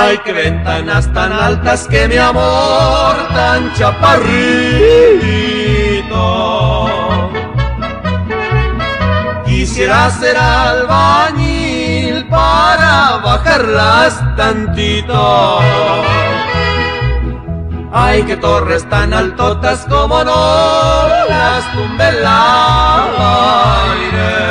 Ay, qué ventanas tan altas que mi amor tan chaparrito. Quisiera ser albañil para bajarlas tantito. Ay, qué torres tan altotas como no las tumbe el aire.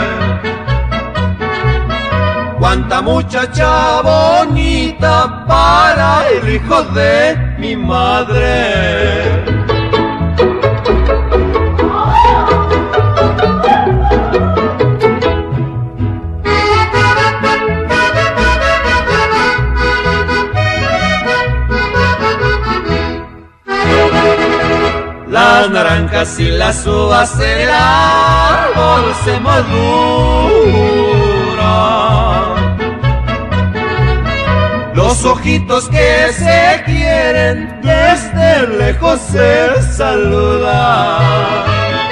Cuánta muchacha bonita para el hijo de mi madre. Las naranjas y las uvas en el árbol se maduran. Los ojitos que se quieren desde lejos se saludan.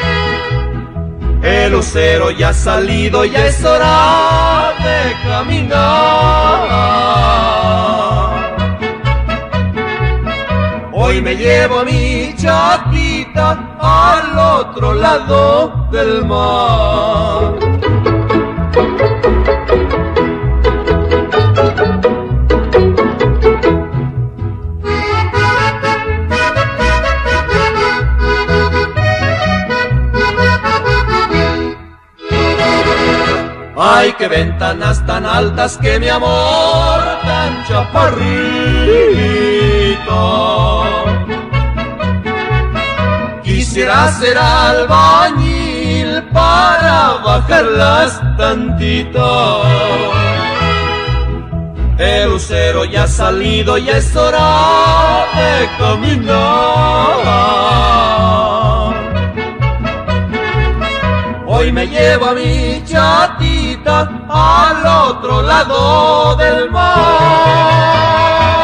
El lucero ya ha salido, ya es hora de caminar. Hoy me llevo a mi chatita al otro lado del mar. Ay, qué ventanas tan altas que mi amor tan chaparrito. Quisiera ser albañil para bajarlas tantito. El lucero ya ha salido, ya es hora de caminar. Hoy me llevo a mi chatita al otro lado del mar.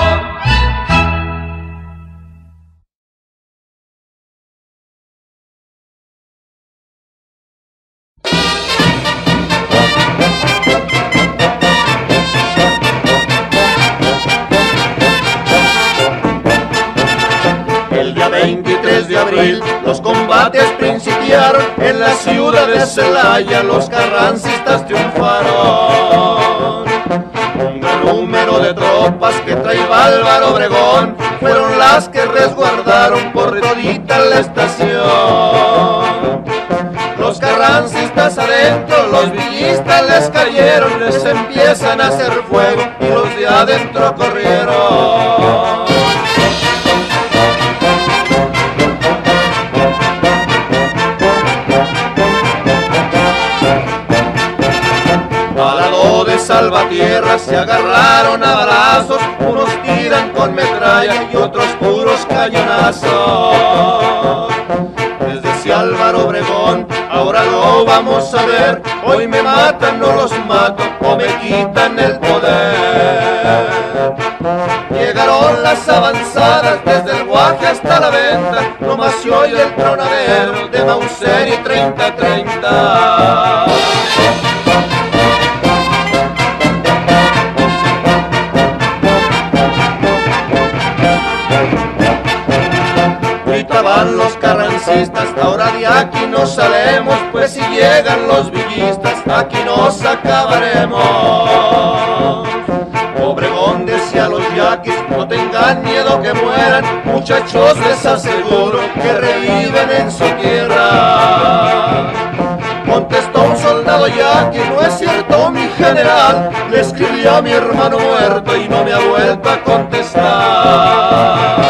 El día 23 de abril los combates principiaron en la ciudad de Celaya, los carrancistas triunfaron. Un gran número de tropas que traía Álvaro Obregón fueron las que resguardaron por todita la estación. Los carrancistas adentro, los villistas les cayeron, les empiezan a hacer fuego y los de adentro corrieron. Salvatierra se agarraron a balazos, unos tiran con metralla y otros puros cañonazos. Les decía Álvaro Obregón, ahora lo vamos a ver, hoy me matan, no los mato, o me quitan el poder. Llegaron las avanzadas desde el Guaje hasta la Venta, nomás se oye el tronadero de Mauser y 30-30. Gritaban los carrancistas, ahora de aquí no salemos, pues si llegan los villistas, aquí nos acabaremos. Obregón decía a los yaquis, no tengan miedo que mueran, muchachos les aseguro que reviven en su tierra. Contestó un soldado yaqui, no es cierto mi general, le escribí a mi hermano muerto y no me ha vuelto a contestar.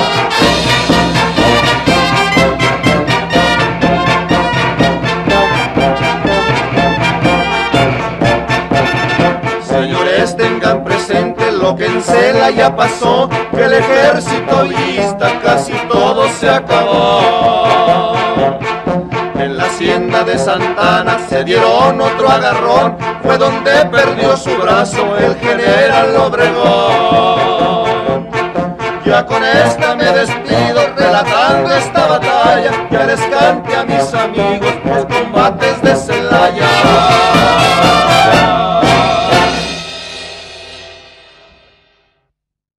Señores, tengan presente lo que en Celaya pasó, que el ejército villista casi todo se acabó. En la hacienda de Santana se dieron otro agarrón, fue donde perdió su brazo el general Obregón. Ya con esta me despido, relatando esta batalla, ya les cante a mis amigos los combates de Celaya.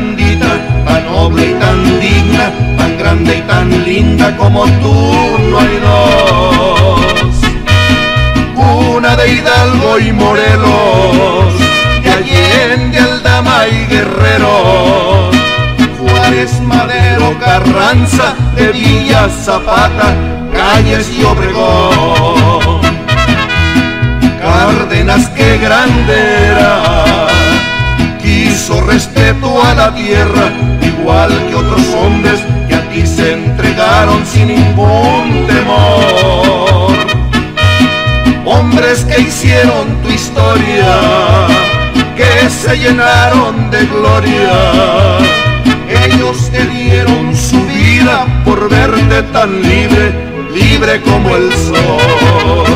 bendita, tan noble y tan digna, tan grande y tan linda como tú no hay dos. Una de Hidalgo y Morelos, de Allende, Aldama y Guerrero, Juárez, Madero, Carranza, de Villa, Zapata, Calles y Obregón. Cárdenas, qué grande era, quiso respeto a la tierra, igual que otros hombres que a ti se entregaron sin ningún temor. Hombres que hicieron tu historia, que se llenaron de gloria. Ellos te dieron su vida por verte tan libre, libre como el sol.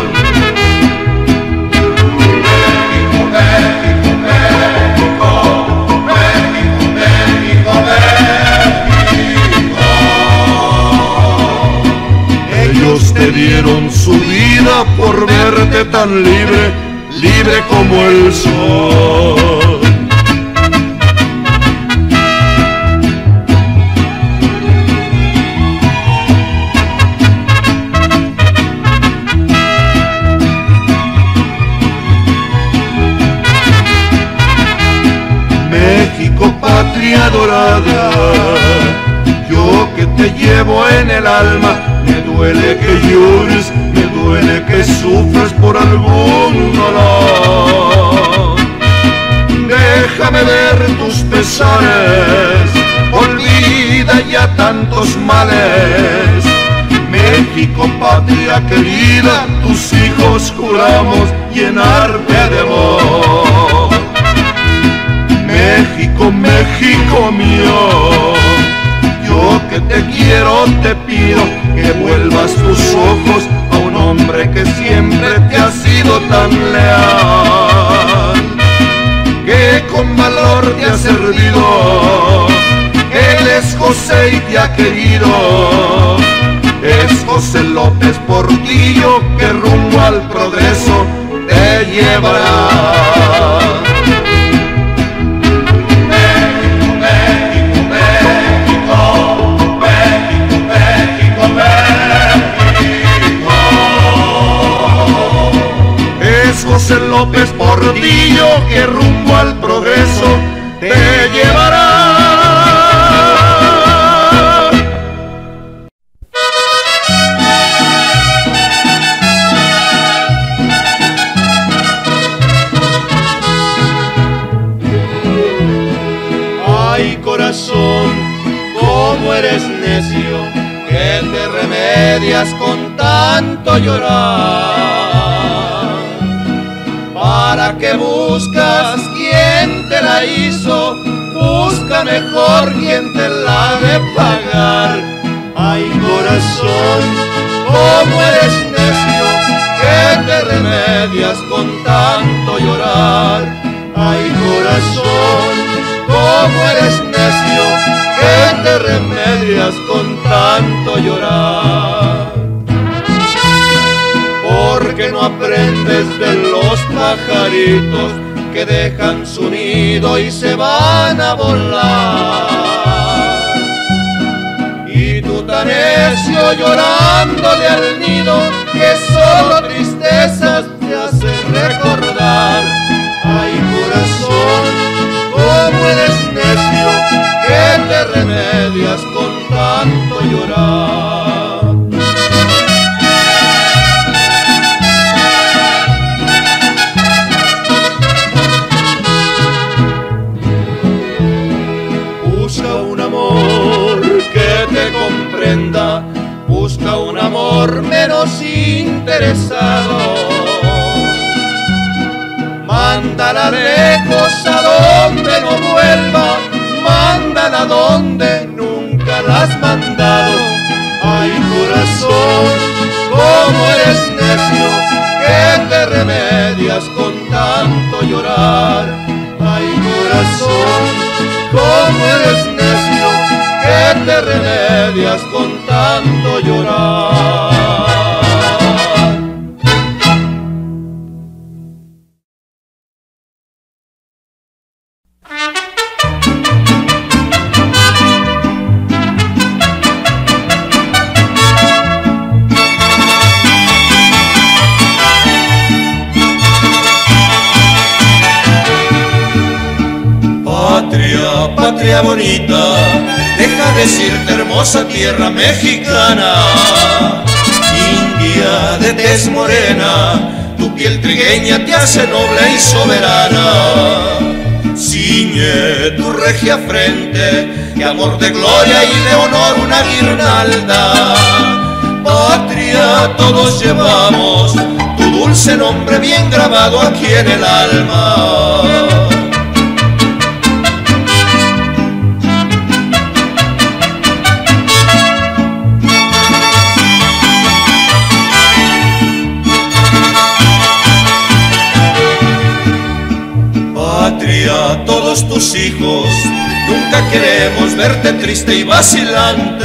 México, México, México, México, México, México. Ellos te dieron su vida por verte tan libre, libre como el sol. México, patria dorada, yo que te llevo en el alma, me duele que llores, me duele que sufras por algún dolor. Déjame ver tus pesares, olvida ya tantos males. México, patria querida, tus hijos juramos llenarte de amor. México, México mío, yo que te quiero te pido que vuelvas tus ojos a un hombre que siempre te ha sido tan leal, que con valor te ha servido. Él es José y te ha querido, es José López Portillo que rumbo al progreso te llevará. José López Portillo que rumbo al progreso te llevará. Ay, corazón, cómo eres necio, que te remedias con tanto llorar. ¿Para qué buscas quien te la hizo? Busca mejor quien te la ha de pagar. Ay, corazón, cómo eres necio, que te remedias con tanto llorar. Ay, corazón, cómo eres necio, que te remedias con tanto llorar. Porque no aprendes de los pajaritos que dejan su nido y se van a volar. Y tú tan necio llorándole al nido que solo tristezas te hace recordar. Ay, corazón, cómo eres necio, que te remedias con tanto llorar. Busca un amor menos interesado, mándala lejos a donde no vuelva, mándala donde nunca la has mandado. Ay, corazón, cómo eres necio, que te remedias con tanto llorar. Ay, corazón, cómo eres necio, que te remedias con tanto llorar. patria bonita, deja decirte hermosa tierra mexicana. India de tez morena, tu piel trigueña te hace noble y soberana. Ciñe tu regia frente, de amor, de gloria y de honor una guirnalda. Patria todos llevamos, tu dulce nombre bien grabado aquí en el alma. Patria, todos tus hijos, nunca queremos verte triste y vacilante.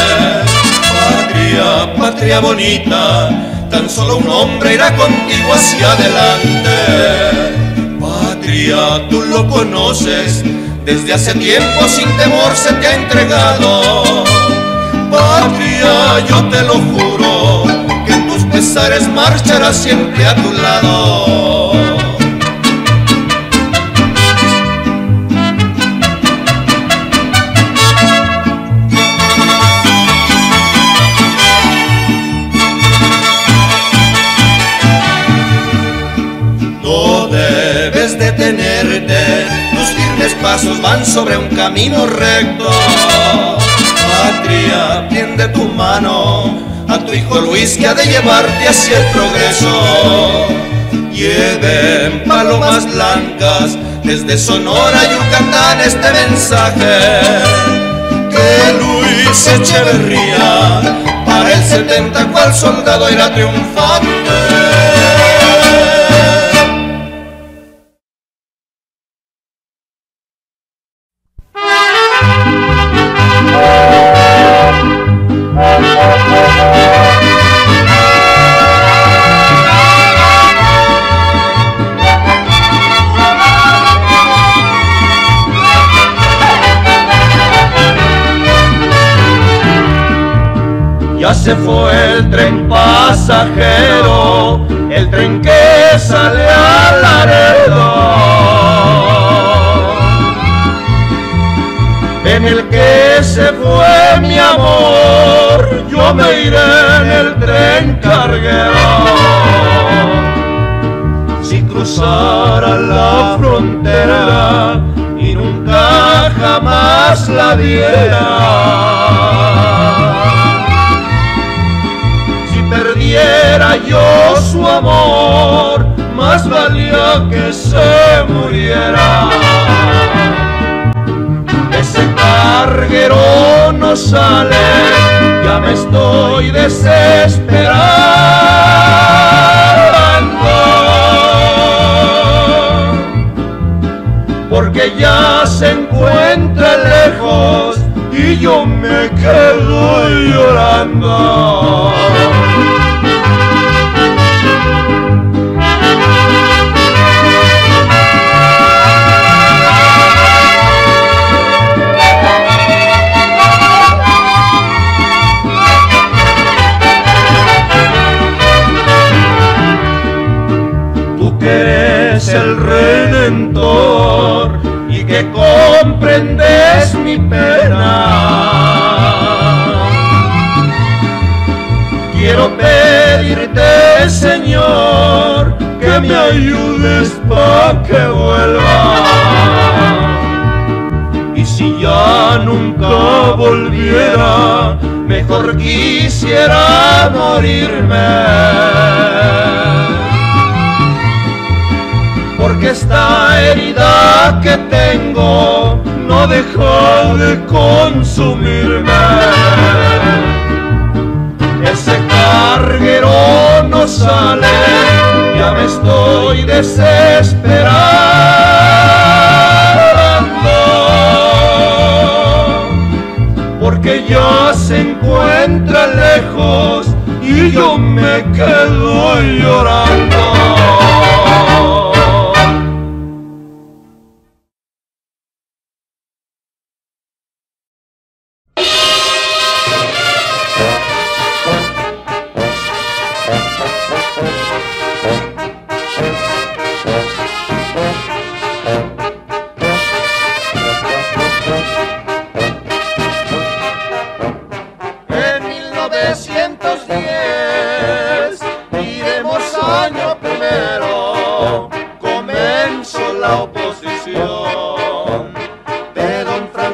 Patria, patria bonita, tan solo un hombre irá contigo hacia adelante. Patria, tú lo conoces, desde hace tiempo sin temor se te ha entregado. Patria, yo te lo juro, que en tus pesares marchará siempre a tu lado. Detenerte, tus firmes pasos van sobre un camino recto. Patria, tiende tu mano a tu hijo Luis, que ha de llevarte hacia el progreso. Lleven palomas blancas desde Sonora, Yucatán este mensaje, que Luis Echeverría para el 70 cual soldado irá triunfante. Ya se fue el tren pasajero, el tren que sale a Laredo, en el que se fue mi amor, yo me iré en el tren carguero. Si cruzara la frontera y nunca jamás la viera, perdiera yo su amor, más valía que se muriera. Ese carguero no sale, ya me estoy desesperando, porque ya se encuentra lejos y yo me quedo llorando. Tú que eres el Redentor y que comprendes mi pena, quiero pedirte, Señor, que me ayudes pa' que vuelva. Y si ya nunca volviera, mejor quisiera morirme, porque esta herida que tengo no deja de consumirme. Ese carguero no sale, ya me estoy desesperando, porque ya se encuentra lejos y yo me quedo llorando.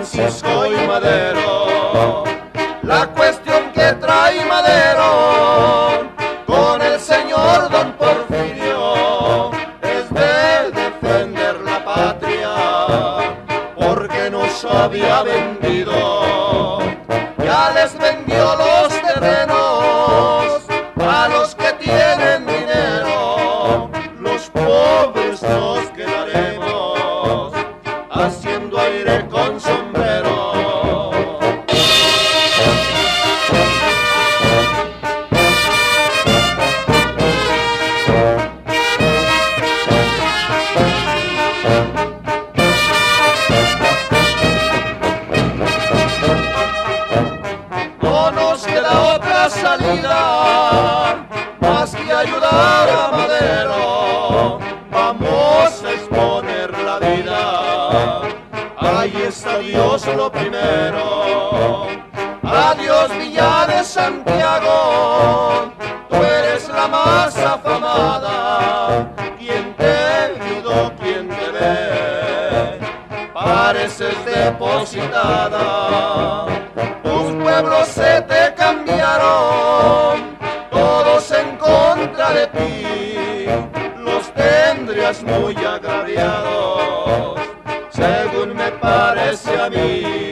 Francisco y Madero. La cuestión que trae Madero con el señor don Porfirio es de defender la patria, porque nos había vendido, ya les vendió los terrenos a los que tienen dinero. Los pobres nos quedaremos haciendo aire con sombrero. No nos queda otra salida más que ayudar a Madero. Vamos a exponer la vida, ahí está Dios lo primero. Adiós Villa de Santiago, tú eres la más afamada. ¿Quién te ayudó, quién te ve? Pareces depositada. Tus pueblos se te cambiaron, todos en contra de ti. Los tendrías muy agraviados, según me parece a mí.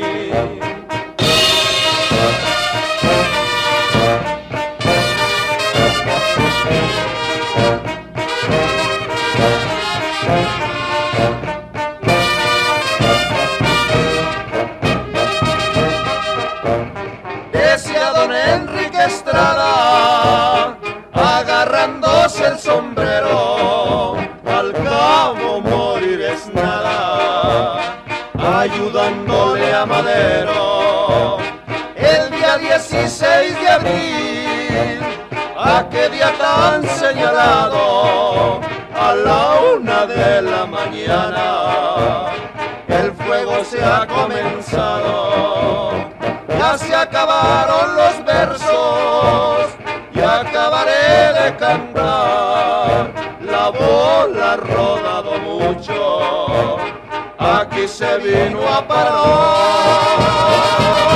Decía don Enrique Estrada, agarrándose el sombrero, al cabo morir es nada, ayudándole a Madero. El día 16 de abril, ¿a qué día tan señalado? A la 1 de la mañana, el fuego se ha comenzado. Ya se acabaron los versos y acabaré de cantar. La bola ha rodado mucho, aquí se vino a parar.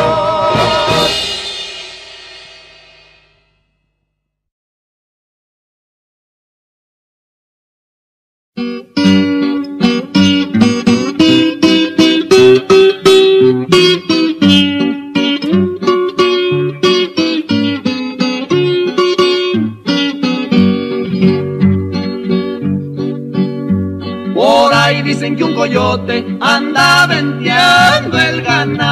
Dicen que un coyote anda venteando el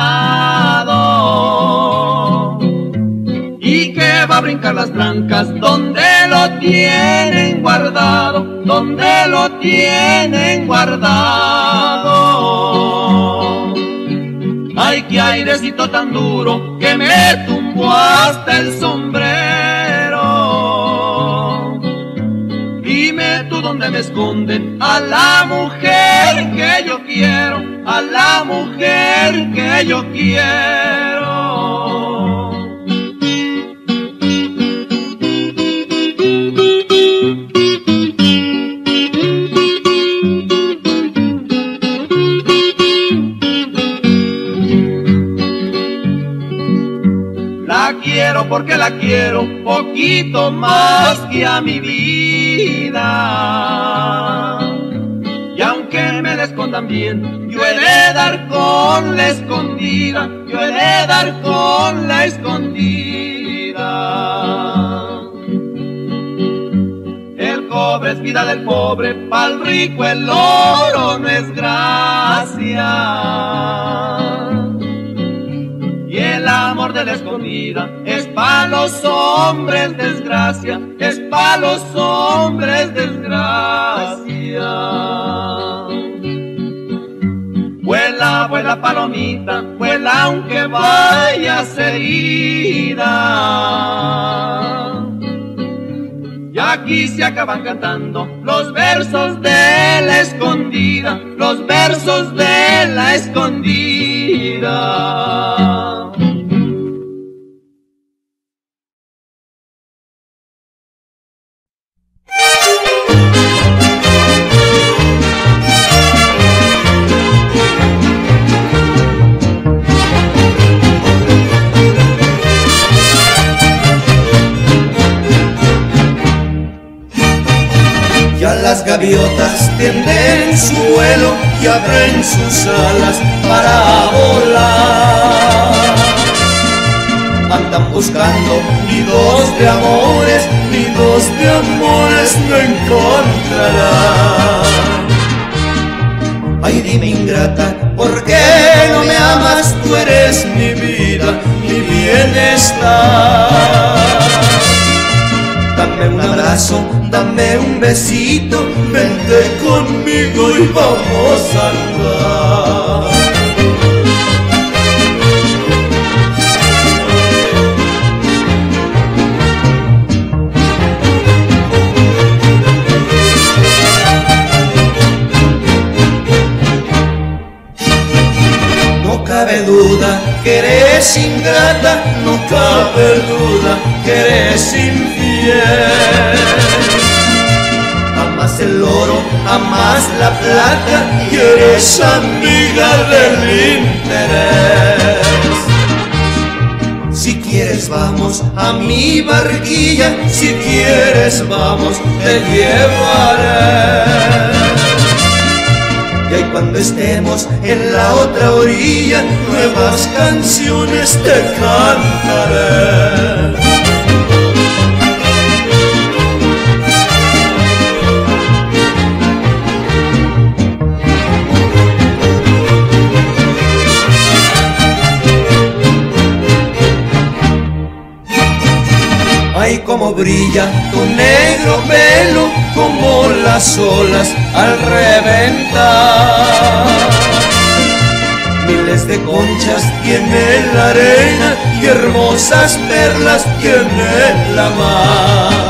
ganado y que va a brincar las trancas donde lo tienen guardado, donde lo tienen guardado. Ay, qué airecito tan duro que me tumbó hasta el sombrero. Dime tú dónde me esconden a la mujer que yo quiero, a la mujer que yo quiero. La quiero porque la quiero poquito más que a mi vida. Y aunque me la escondan bien, yo he de dar con la escondida, yo he de dar con la escondida. El cobre es vida del pobre, pa'l rico el oro no es gracia. Y el amor de la escondida es pa' los hombres desgracia, es pa' los hombres desgracia. Vuela, vuela palomita, vuela aunque vayas herida. Y aquí se acaban cantando los versos de la escondida, los versos de la escondida. gaviotas tienden su vuelo y abren sus alas para volar. Andan buscando nidos de amores no encontrarán. Ay, dime ingrata, ¿por qué no me amas? Tú eres mi vida, mi bienestar. Dame un abrazo, dame un besito, vente conmigo y vamos a andar. No cabe duda que eres ingrata, no cabe duda que eres infiel. Amas el oro, amas la plata y eres amiga del interés. Si quieres vamos a mi barquilla, si quieres vamos te llevaré. Y ahí cuando estemos en la otra orilla, nuevas canciones te cantaré. Ay, cómo brilla tu negro pelo, como las olas al reventar. Miles de conchas tiene la arena y hermosas perlas tiene la mar.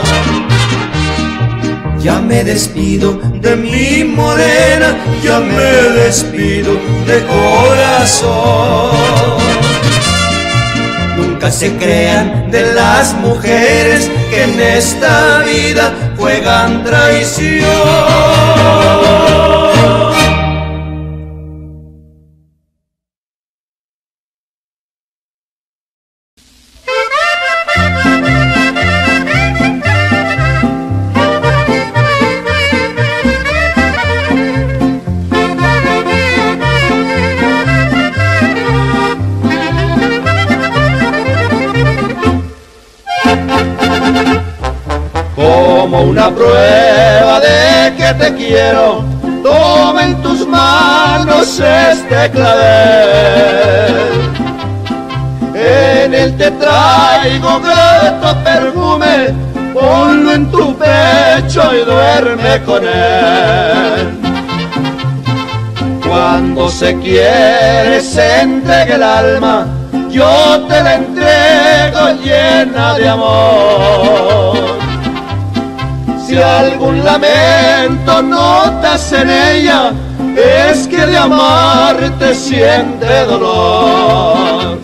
Ya me despido de mi morena, ya me despido de corazón. Nunca se crean de las mujeres que en esta vida juegan traición. Como una prueba de que te quiero, toma en tus manos este clavel. En él te traigo grato perfume, ponlo en tu pecho y duerme con él. Cuando se quiere se entrega el alma, yo te la entrego llena de amor. Si algún lamento notas en ella, es que de amarte siente dolor.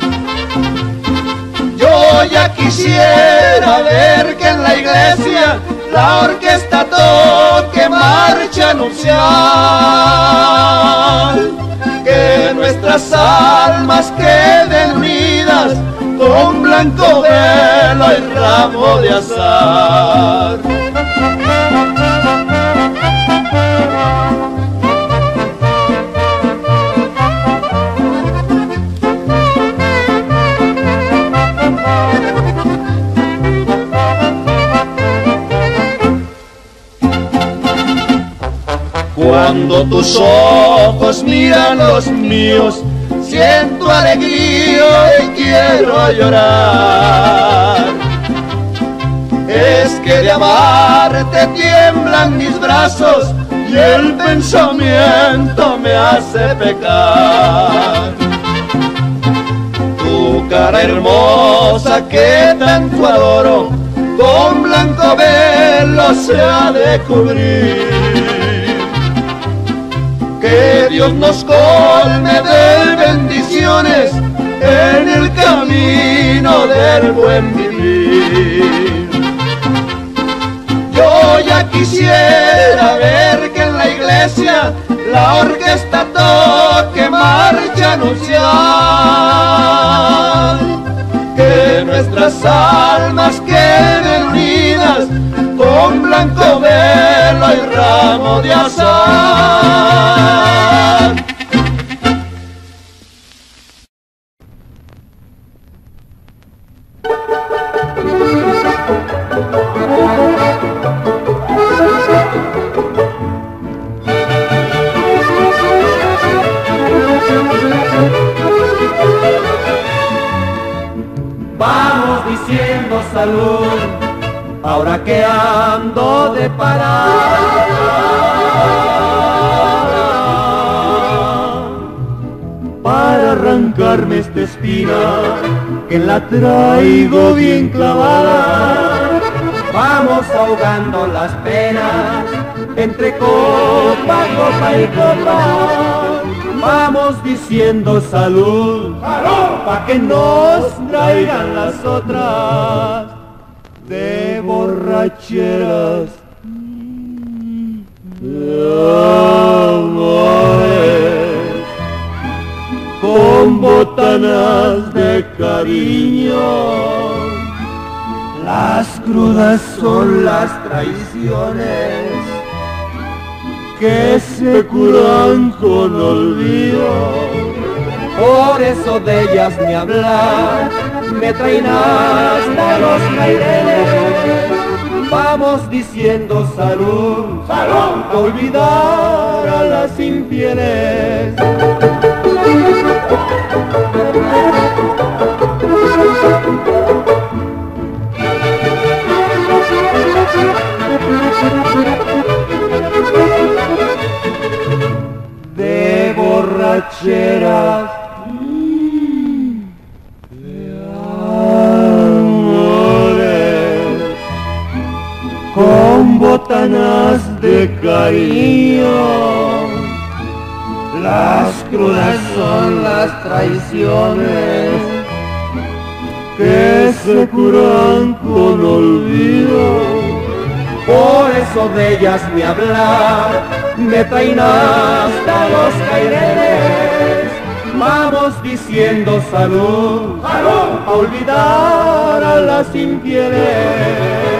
Yo ya quisiera ver que en la iglesia la orquesta toque marcha nupcial, que nuestras almas queden unidas con blanco velo y ramo de azahar. Cuando tus ojos miran los míos, siento alegría y quiero llorar. Es que de amarte tiemblan mis brazos y el pensamiento me hace pecar. Tu cara hermosa que tanto adoro, con blanco velo se ha de cubrir. Que Dios nos colme de bendiciones en el camino del buen vivir. Yo ya quisiera ver que en la iglesia la orquesta toque marcha nupcial, que nuestras almas queden unidas con blanco velo y ramo de azahar. Vamos diciendo salud, ahora que ando de parada, para arrancarme esta espina que la traigo bien clavada. Vamos ahogando las penas entre copa, copa y copa. Vamos diciendo salud, pa' que nos traigan las otras de borracheras, de amores, con botanas de cariño. Las crudas son las traiciones que se curan con olvido. Por eso de ellas ni hablar, me traen hasta los caireles. Vamos diciendo salud, salud, a olvidar a las infieles. De borracheras, de amores, con botanas de cariño. Las crudas son las traiciones que se curan con olvido. Por eso de ellas ni hablar, me traen hasta los caireles. Vamos diciendo salud, salud, a olvidar a las infieles.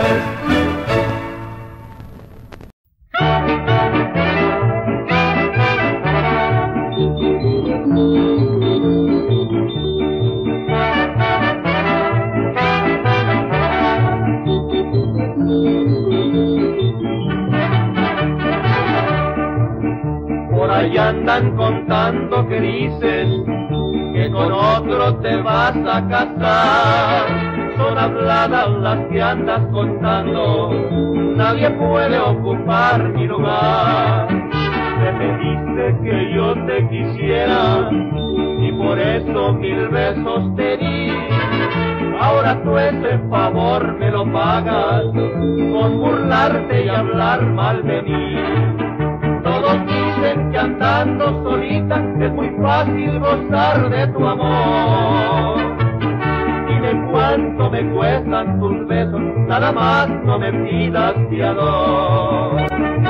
Y andan contando que dices que con otro te vas a casar. Son habladas las que andas contando, nadie puede ocupar mi lugar. Me pediste que yo te quisiera y por eso 1000 besos te di. Ahora tú ese favor me lo pagas con burlarte y hablar mal de mí. Todos dicen que andando solita es muy fácil gozar de tu amor. Dime cuánto me cuestan tus besos, nada más no me pidas fiador.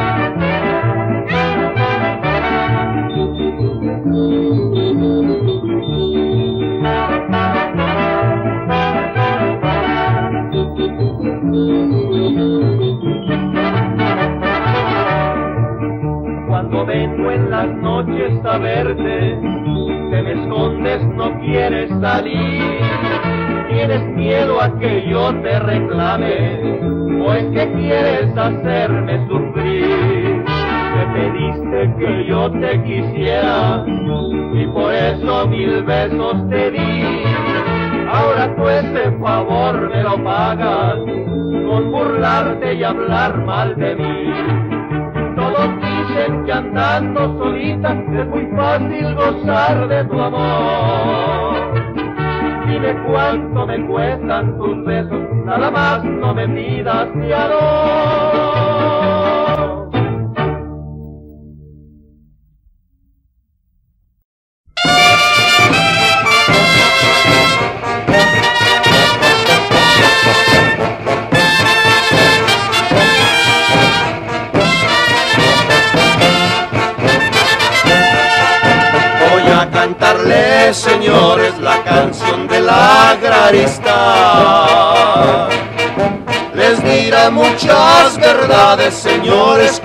Cuando vengo en las noches a verte, te me escondes, no quieres salir. ¿Tienes miedo a que yo te reclame o es que quieres hacerme sufrir? Me pediste que yo te quisiera y por eso 1000 besos te di. Ahora tú ese favor me lo pagas con burlarte y hablar mal de mí. Todos dicen que andando solita es muy fácil gozar de tu amor. Dime cuánto me cuestan tus besos, nada más no me pidas fiador. Cantarles, señores, la canción del agrarista. Les di dirá muchas verdades, señores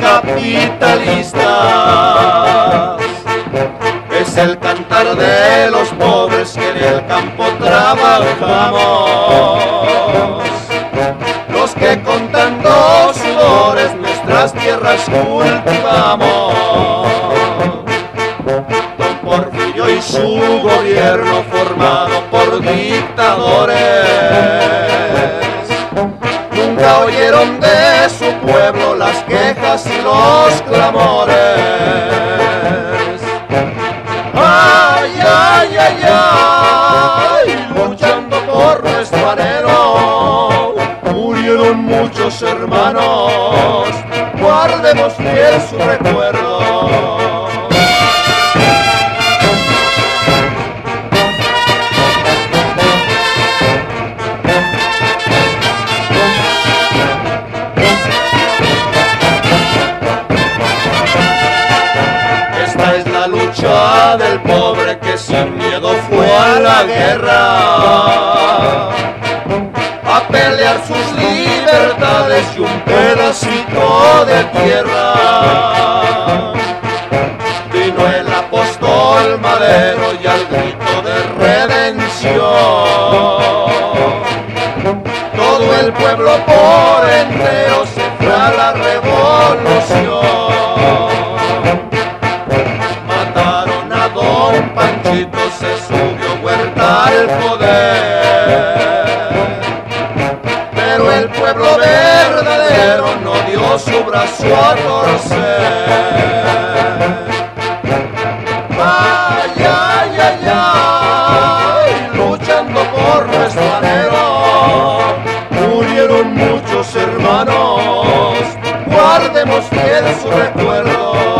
capitalistas. Es el cantar de los pobres que en el campo trabajamos, los que con tantos sudores nuestras tierras cultivamos. Don Porfirio y su gobierno formado por dictadores nunca oyeron de su pueblo las quejas y los clamores. Ay, ay, ay, ay, luchando por nuestro anhelo, murieron muchos hermanos, guardemos fiel su recuerdo. Del pobre que sin miedo fue a la guerra a pelear sus libertades y un pedacito de tierra. Vino el apóstol Madero y al grito de redención todo el pueblo por entero se fue a la revolución. Panchito se subió Huerta al poder, pero el pueblo verdadero no dio su brazo a torcer. Ay, ay, ay, ay, luchando por nuestro anhelo, murieron muchos hermanos, guardemos fiel su recuerdo.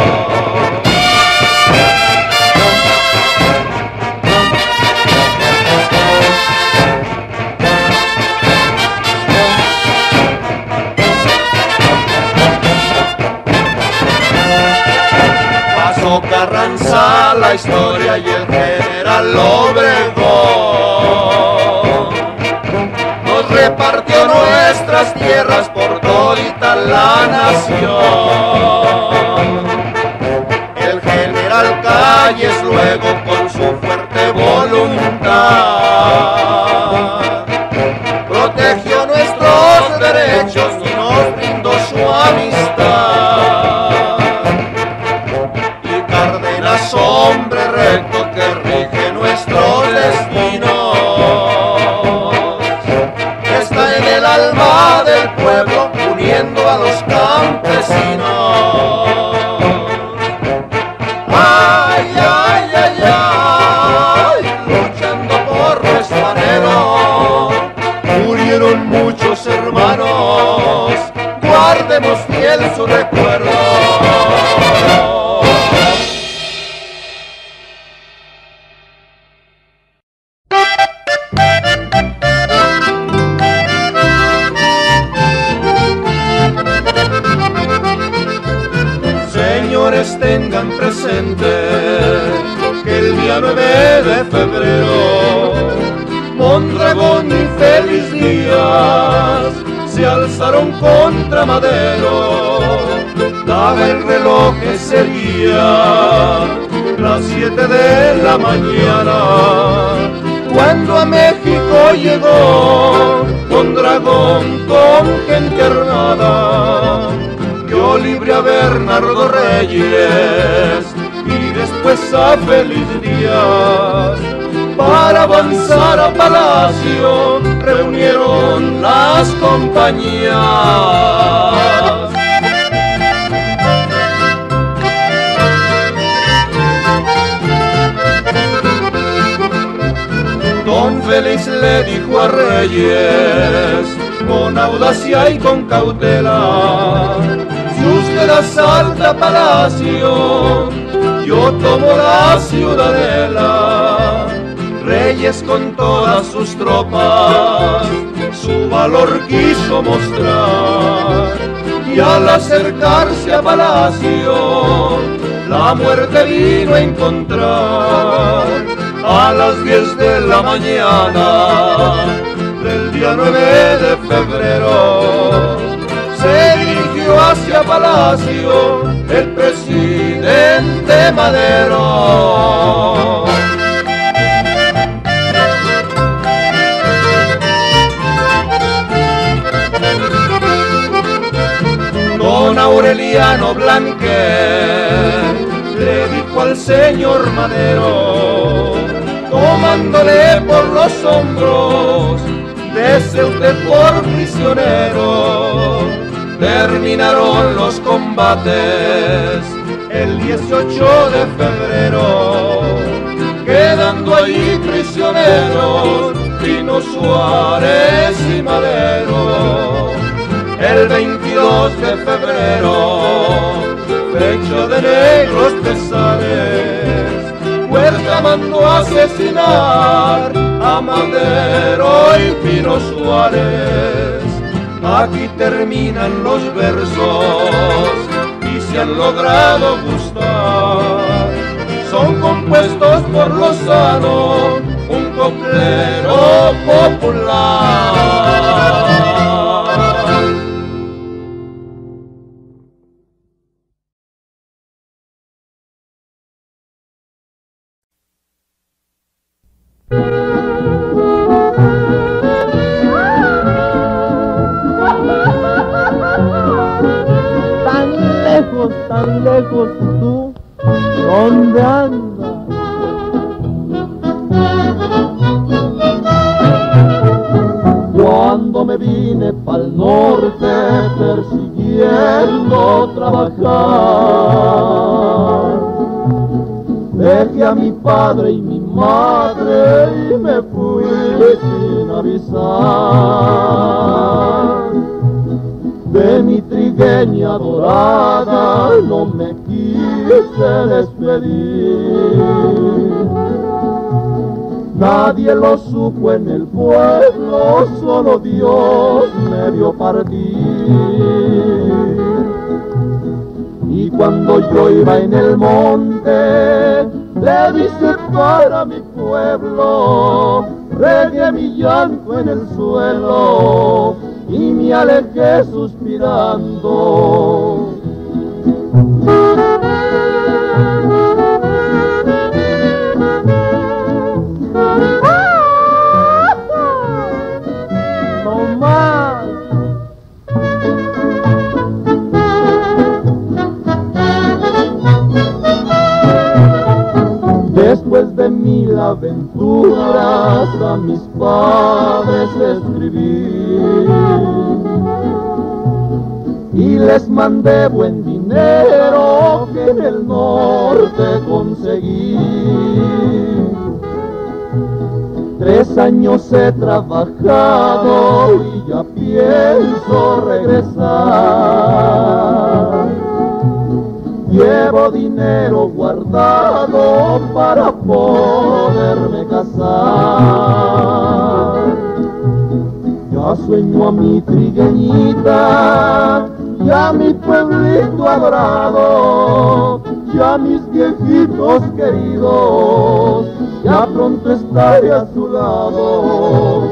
Carranza la historia y el general Obregón nos repartió nuestras tierras por todita la nación. El general Calles luego con su fuerte voluntad protegió nuestros derechos y nos brindó su amistad. Hombre recto que rige nuestros destinos, está en el alma del pueblo uniendo a los campesinos. Ay, ay, ay, ay, luchando por nuestro anhelo, murieron muchos hermanos, guardemos fiel su recuerdo. Tengan presente que el día 9 de febrero Mondragón y Félix Díaz se alzaron contra Madero. Daba el reloj que sería las 7 de la mañana cuando a México llegó Mondragón con gente armada. Dio libre a Bernardo Reyes y después a Félix Díaz. Para avanzar a Palacio reunieron las compañías. Don Félix le dijo a Reyes con audacia y con cautela: si usted asalta Palacio, yo tomo la ciudadela. Reyes con todas sus tropas su valor quiso mostrar, y al acercarse a Palacio la muerte vino a encontrar. A las 10 de la mañana del día 9 de febrero hacia Palacio el presidente Madero. Don Aureliano Blanquer le dijo al señor Madero, tomándole por los hombros, dese usted por prisionero. Terminaron los combates el 18 de febrero, quedando allí prisioneros Pino Suárez y Madero. El 22 de febrero, fecha de negros pesares, Huerta mandó asesinar a Madero y Pino Suárez. Aquí terminan los versos y se han logrado gustar. Son compuestos por Lozano, un coplero popular. Tan lejos tú, ¿dónde andas? Cuando me vine pa'l norte persiguiendo trabajar, dejé a mi padre y mi madre y me fui sin avisar. De mi trigueña dorada no me quise despedir. Nadie lo supo en el pueblo, solo Dios me vio partir. Y cuando yo iba en el monte, le dice para mi pueblo, regué mi llanto en el suelo y me alejé suspirando. No más. Después de 1000 aventuras a mis padres escribí y les mandé buen dinero que en el norte conseguí. 3 años he trabajado y ya pienso regresar. Llevo dinero guardado para poderme casar. Ya sueño a mi trigueñita, ya mi pueblito adorado, ya mis viejitos queridos, ya pronto estaré a su lado.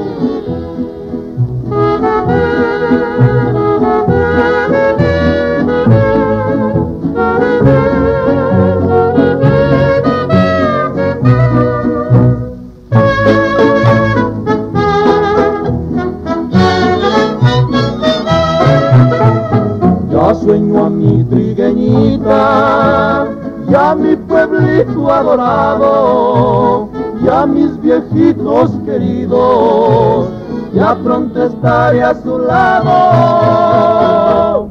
Sueño a mi trigueñita, ya mi pueblito adorado, ya mis viejitos queridos, ya pronto estaré a su lado.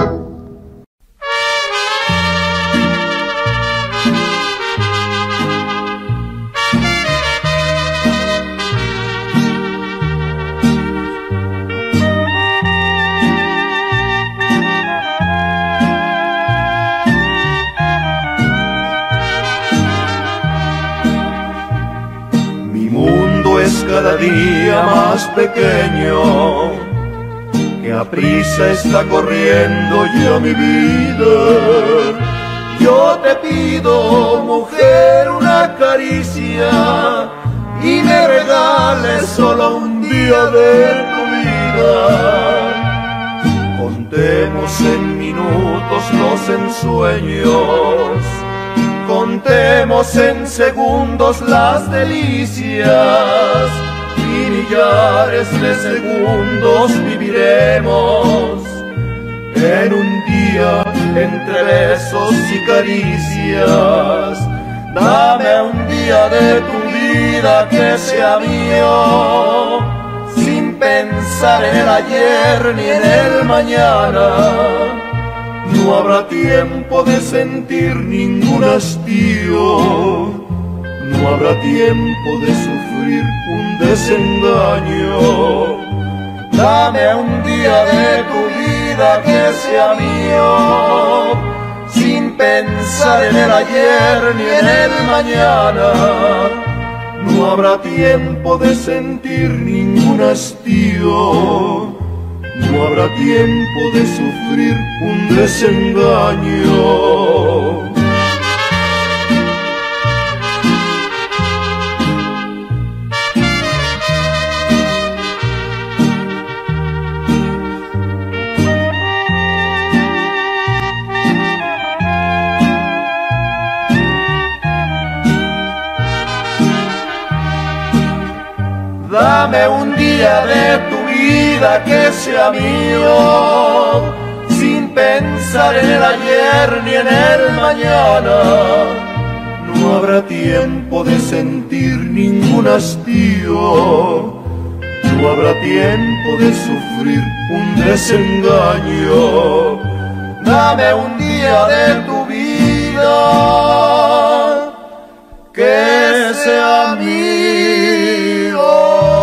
Cada día más pequeño, que aprisa está corriendo ya mi vida. Yo te pido, mujer, una caricia y me regales solo un día de tu vida. Contemos en minutos minutos los ensueños, contemos en segundos las delicias, y millares de segundos viviremos en un día entre besos y caricias. Dame un día de tu vida que sea mío, sin pensar en el ayer ni en el mañana. No habrá tiempo de sentir ningún hastío, no habrá tiempo de sufrir un desengaño. Dame un día de tu vida que sea mío, sin pensar en el ayer ni en el mañana. No habrá tiempo de sentir ningún hastío, no habrá tiempo de sufrir un desengaño. Dame un día de tu vida que sea mío, sin pensar en el ayer ni en el mañana. No habrá tiempo de sentir ningún hastío, no habrá tiempo de sufrir un desengaño. Dame un día de tu vida que sea mío.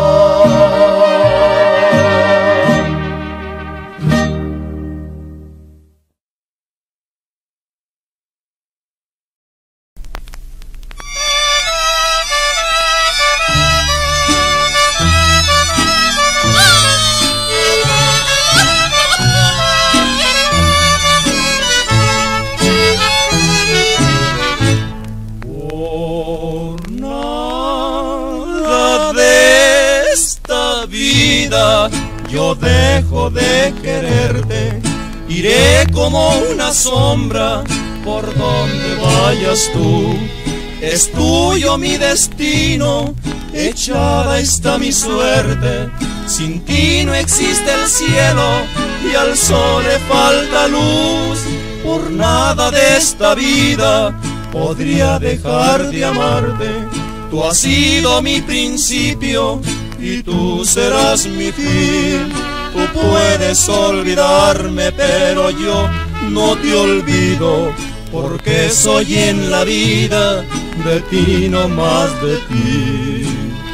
Yo dejo de quererte, iré como una sombra por donde vayas tú. Es tuyo mi destino, echada está mi suerte. Sin ti no existe el cielo y al sol le falta luz. Por nada de esta vida podría dejar de amarte. Tú has sido mi principio y tú serás mi fin. Tú puedes olvidarme, pero yo no te olvido, porque soy en la vida de ti, no más de ti.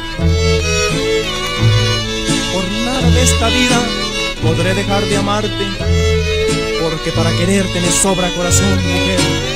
Por nada de esta vida podré dejar de amarte, porque para quererte me sobra corazón, mujer.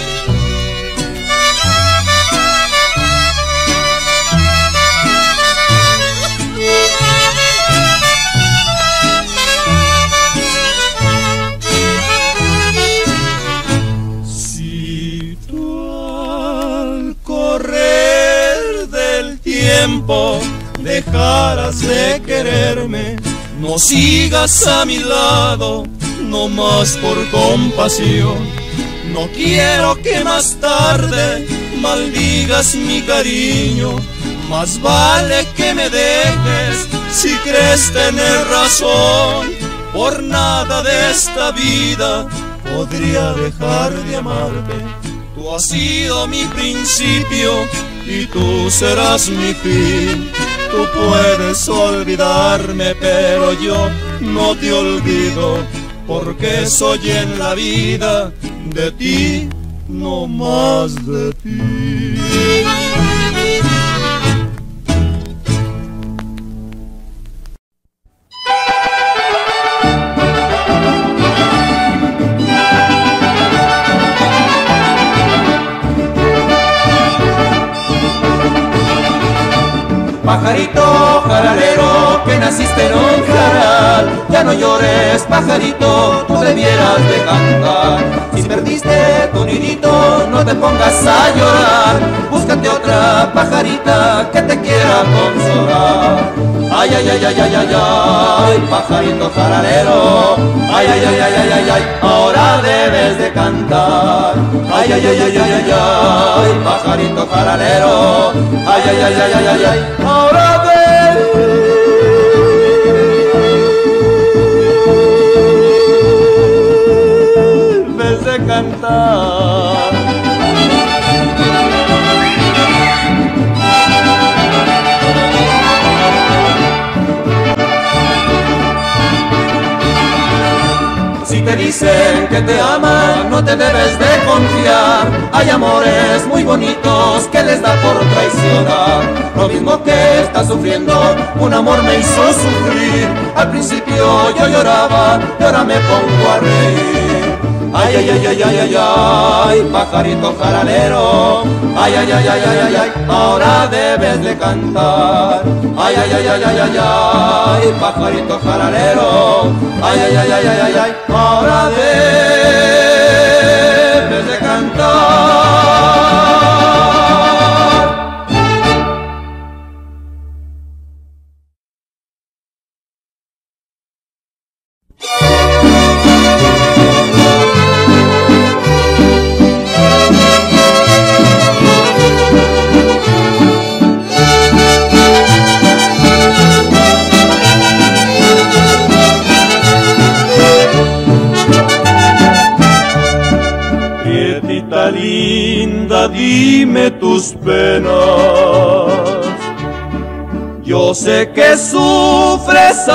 Dejaras de quererme, no sigas a mi lado, no más por compasión. No quiero que más tarde maldigas mi cariño, más vale que me dejes si crees tener razón. Por nada de esta vida podría dejar de amarte. Tú has sido mi principio y tú serás mi fin. Tú puedes olvidarme, pero yo no te olvido, porque soy en la vida de ti, no más de ti. Pajarito jaralero que naciste en un jaral, ya no llores, pajarito, tú debieras de cantar. Si perdiste tu nidito, no te pongas a llorar, búscate otra pajarita que te quiera consolar. ay, ay, ay, ay, ay, ay, ay, pajarito jaralero, ay, ay, ay, ay, ay, ay, ay, ahora debes de cantar, ay, ay, ay, ay, ay, ay, ay, pajarito jaralero, ay, ay, ay, ay, ay, ay, ay, ahora debes de cantar. Si te dicen que te aman, no te debes de confiar. Hay amores muy bonitos que les da por traicionar. Lo mismo que estás sufriendo, un amor me hizo sufrir. Al principio yo lloraba y ahora me pongo a reír. Ay, ay, ay, ay, ay, ay, ay, pajarito jaralero, ay, ay, ay, ay, ay, ay, ay, ahora debes de cantar. Ay, ay, ay, ay, ay, ay, ay, pajarito jaralero, ay, ay, ay, ay, ay, ay, ay, ahora debes de cantar. Linda, dime tus penas. Yo sé que sufres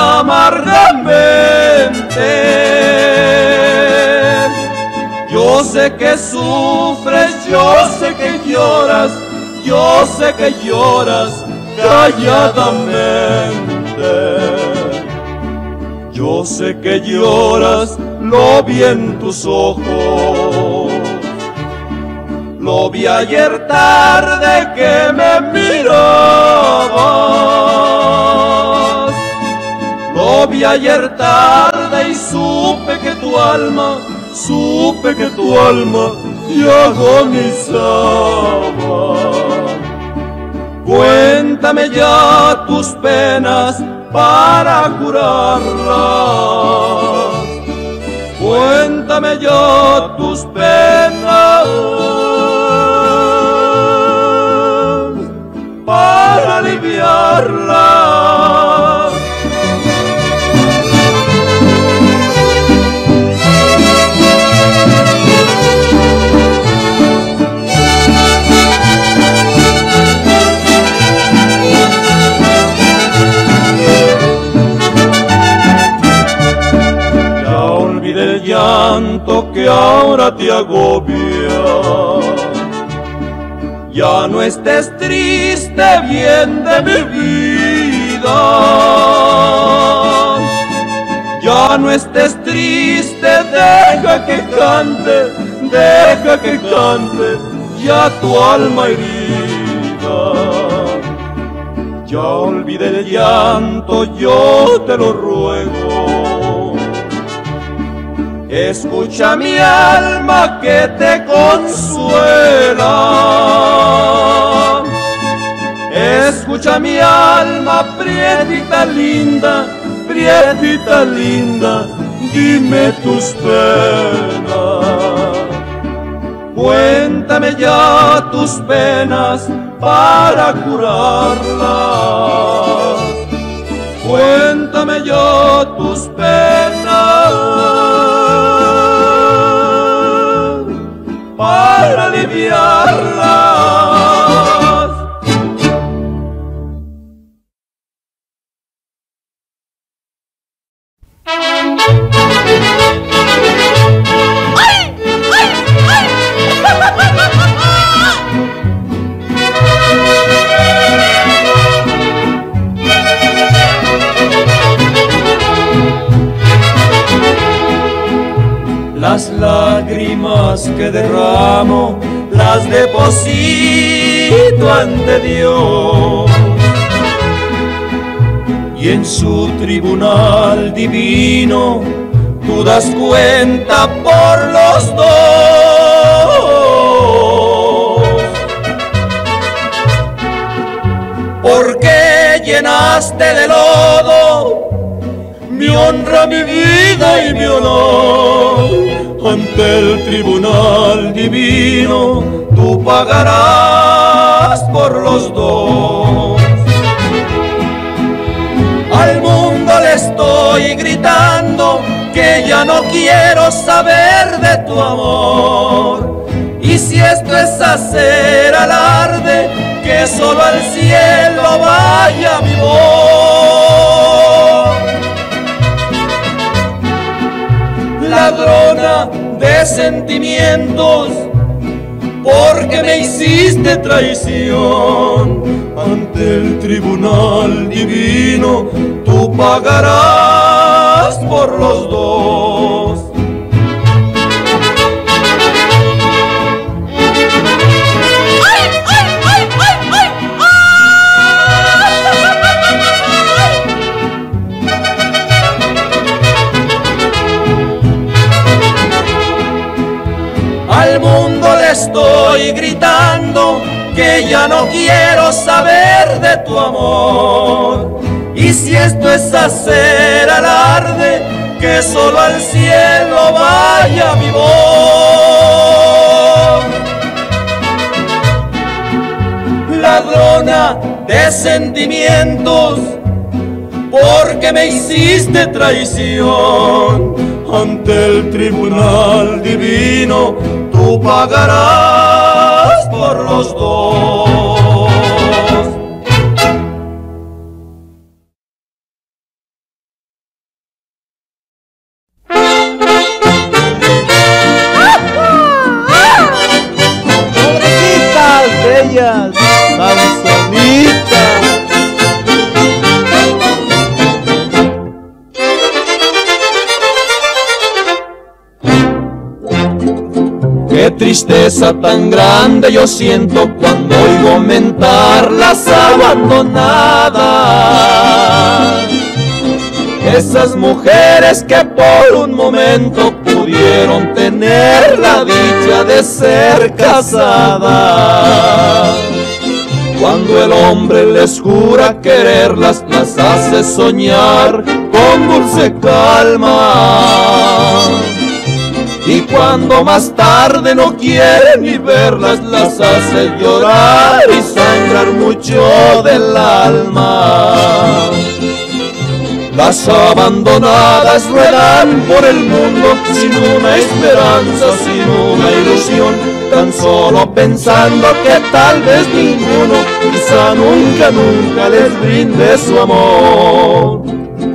amargamente. Yo sé que sufres, yo sé que lloras, yo sé que lloras calladamente. Yo sé que lloras, lo vi en tus ojos. Lo vi ayer tarde que me mirabas. Lo vi ayer tarde y supe que tu alma ya agonizaba. Cuéntame ya tus penas para curarlas. Cuéntame ya tus penas para aliviarla. Ya olvidé el llanto que ahora te agobia. Ya no estés triste, bien de mi vida. Ya no estés triste, deja que cante ya tu alma herida. Ya olvidé el llanto, yo te lo ruego. Escucha mi alma que te consuela. Escucha mi alma, prietita linda, dime tus penas. Cuéntame ya tus penas para curarlas. Cuéntame ya tus penas para aliviarlas. Las lágrimas que derramo las deposito ante Dios, y en su tribunal divino tú das cuenta por los dos. Porque llenaste de lodo mi honra, mi vida y mi honor. Ante el tribunal divino tú pagarás por los dos. Al mundo le estoy gritando que ya no quiero saber de tu amor. Y si esto es hacer alarde, que solo al cielo vaya mi voz. Ladrona de sentimientos, porque me hiciste traición. Ante el tribunal divino tú pagarás por los dos. Al mundo le estoy gritando que ya no quiero saber de tu amor. Y si esto es hacer alarde, que solo al cielo vaya mi voz. Ladrona de sentimientos, porque me hiciste traición. Ante el tribunal divino tú pagarás por los dos. Pobrecitas bellas, tan solitas. Qué tristeza tan grande yo siento cuando oigo mentar las abandonadas. Esas mujeres que por un momento pudieron tener la dicha de ser casadas. Cuando el hombre les jura quererlas, las hace soñar con dulce calma. Y cuando más tarde no quieren ni verlas, las hace llorar y sangrar mucho del alma. Las abandonadas ruedan por el mundo sin una esperanza, sin una ilusión, tan solo pensando que tal vez ninguno, quizá nunca, nunca les brinde su amor.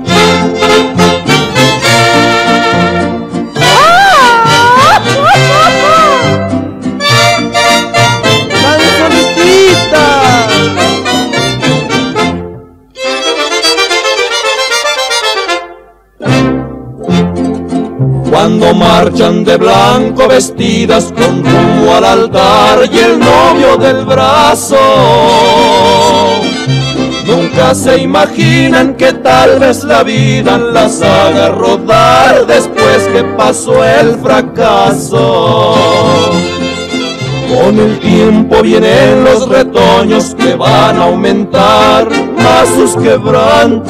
Cuando marchan de blanco vestidas con rumbo al altar y el novio del brazo, nunca se imaginan que tal vez la vida las haga rodar después que pasó el fracaso. Con el tiempo vienen los retoños que van a aumentar más sus quebrantos.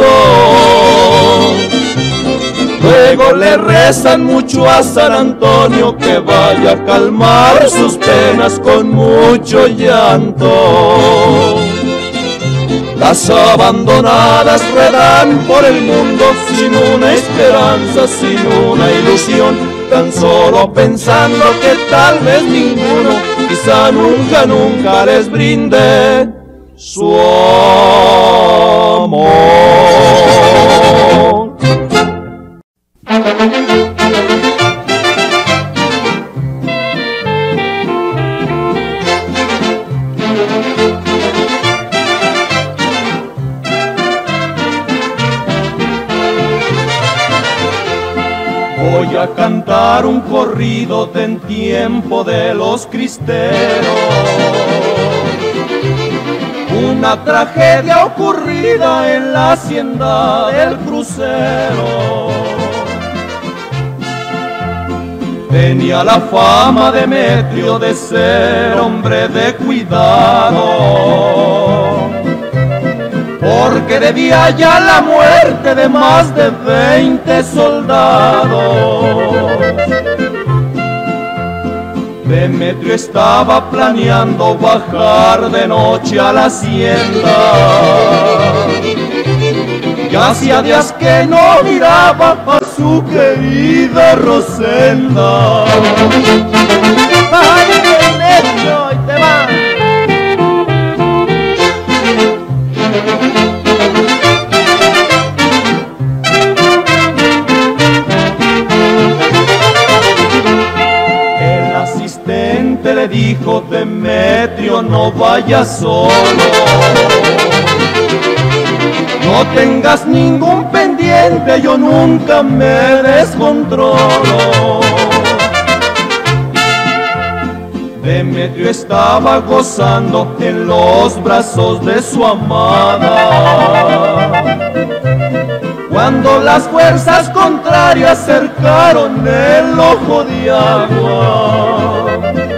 Luego le rezan mucho a San Antonio que vaya a calmar sus penas con mucho llanto. Las abandonadas ruedan por el mundo sin una esperanza, sin una ilusión, tan solo pensando que tal vez ninguno, quizá nunca, nunca les brinde su amor. Voy a cantar un corrido de en tiempo de los cristeros, una tragedia ocurrida en la hacienda del crucero. Tenía la fama Demetrio de ser hombre de cuidado, porque debía ya la muerte de más de 20 soldados. Demetrio estaba planeando bajar de noche a la hacienda. Ya hacía días que no miraba a su querida Rosenda. ¡Ay, Demetrio, ahí te va! El asistente le dijo: Demetrio, no vayas solo, no tengas ningún pendiente, yo nunca me descontrolo. Demetrio estaba gozando en los brazos de su amada, cuando las fuerzas contrarias cercaron el ojo de agua.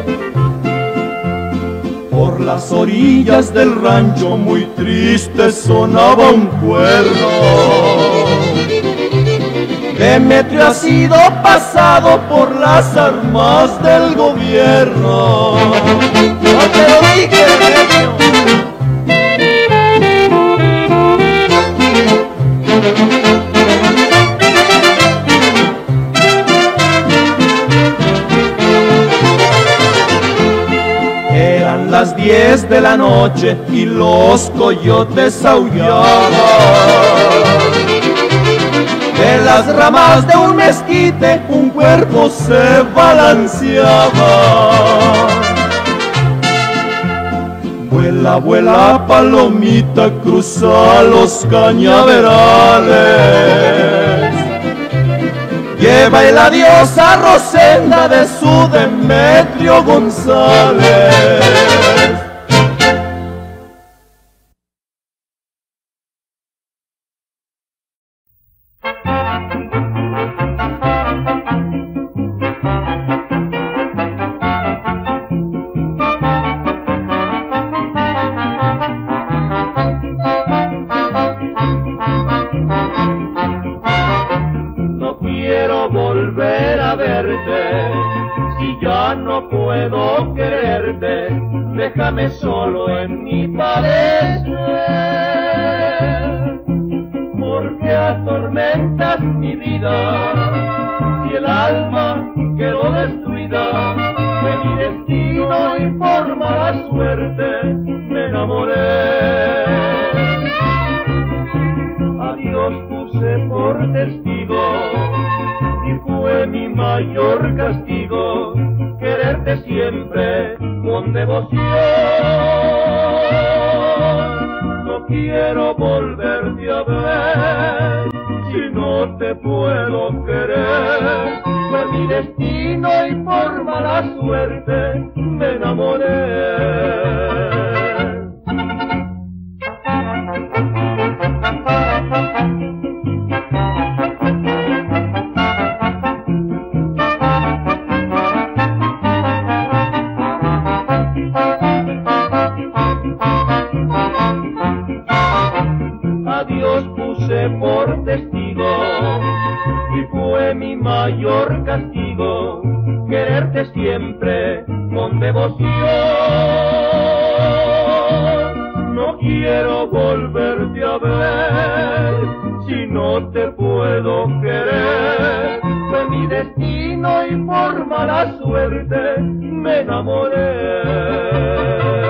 Por las orillas del rancho muy triste sonaba un cuerno. Demetrio ha sido pasado por las armas del gobierno. ¡No te lo dije, Demetrio! Eran las 10 de la noche y los coyotes aullaban. De las ramas de un mezquite un cuerpo se balanceaba. Vuela, vuela palomita, cruza los cañaverales. Lleva el adiós a Rosenda de su Demetrio González. Volver a verte, si ya no puedo quererte, déjame solo en mi padecer, porque atormentas mi vida, si el alma quedó destruida, de mi destino y por mala suerte me enamoré. A Dios puse por testigo, y fue mi mayor castigo, quererte siempre con devoción. No quiero volverte a ver, si no te puedo querer. Fue mi destino y por mala suerte me enamoré. A Dios puse por testigo y fue mi mayor castigo, quererte siempre con devoción. No quiero volverte a ver, si no te puedo querer. Fue mi destino y por mala suerte me enamoré.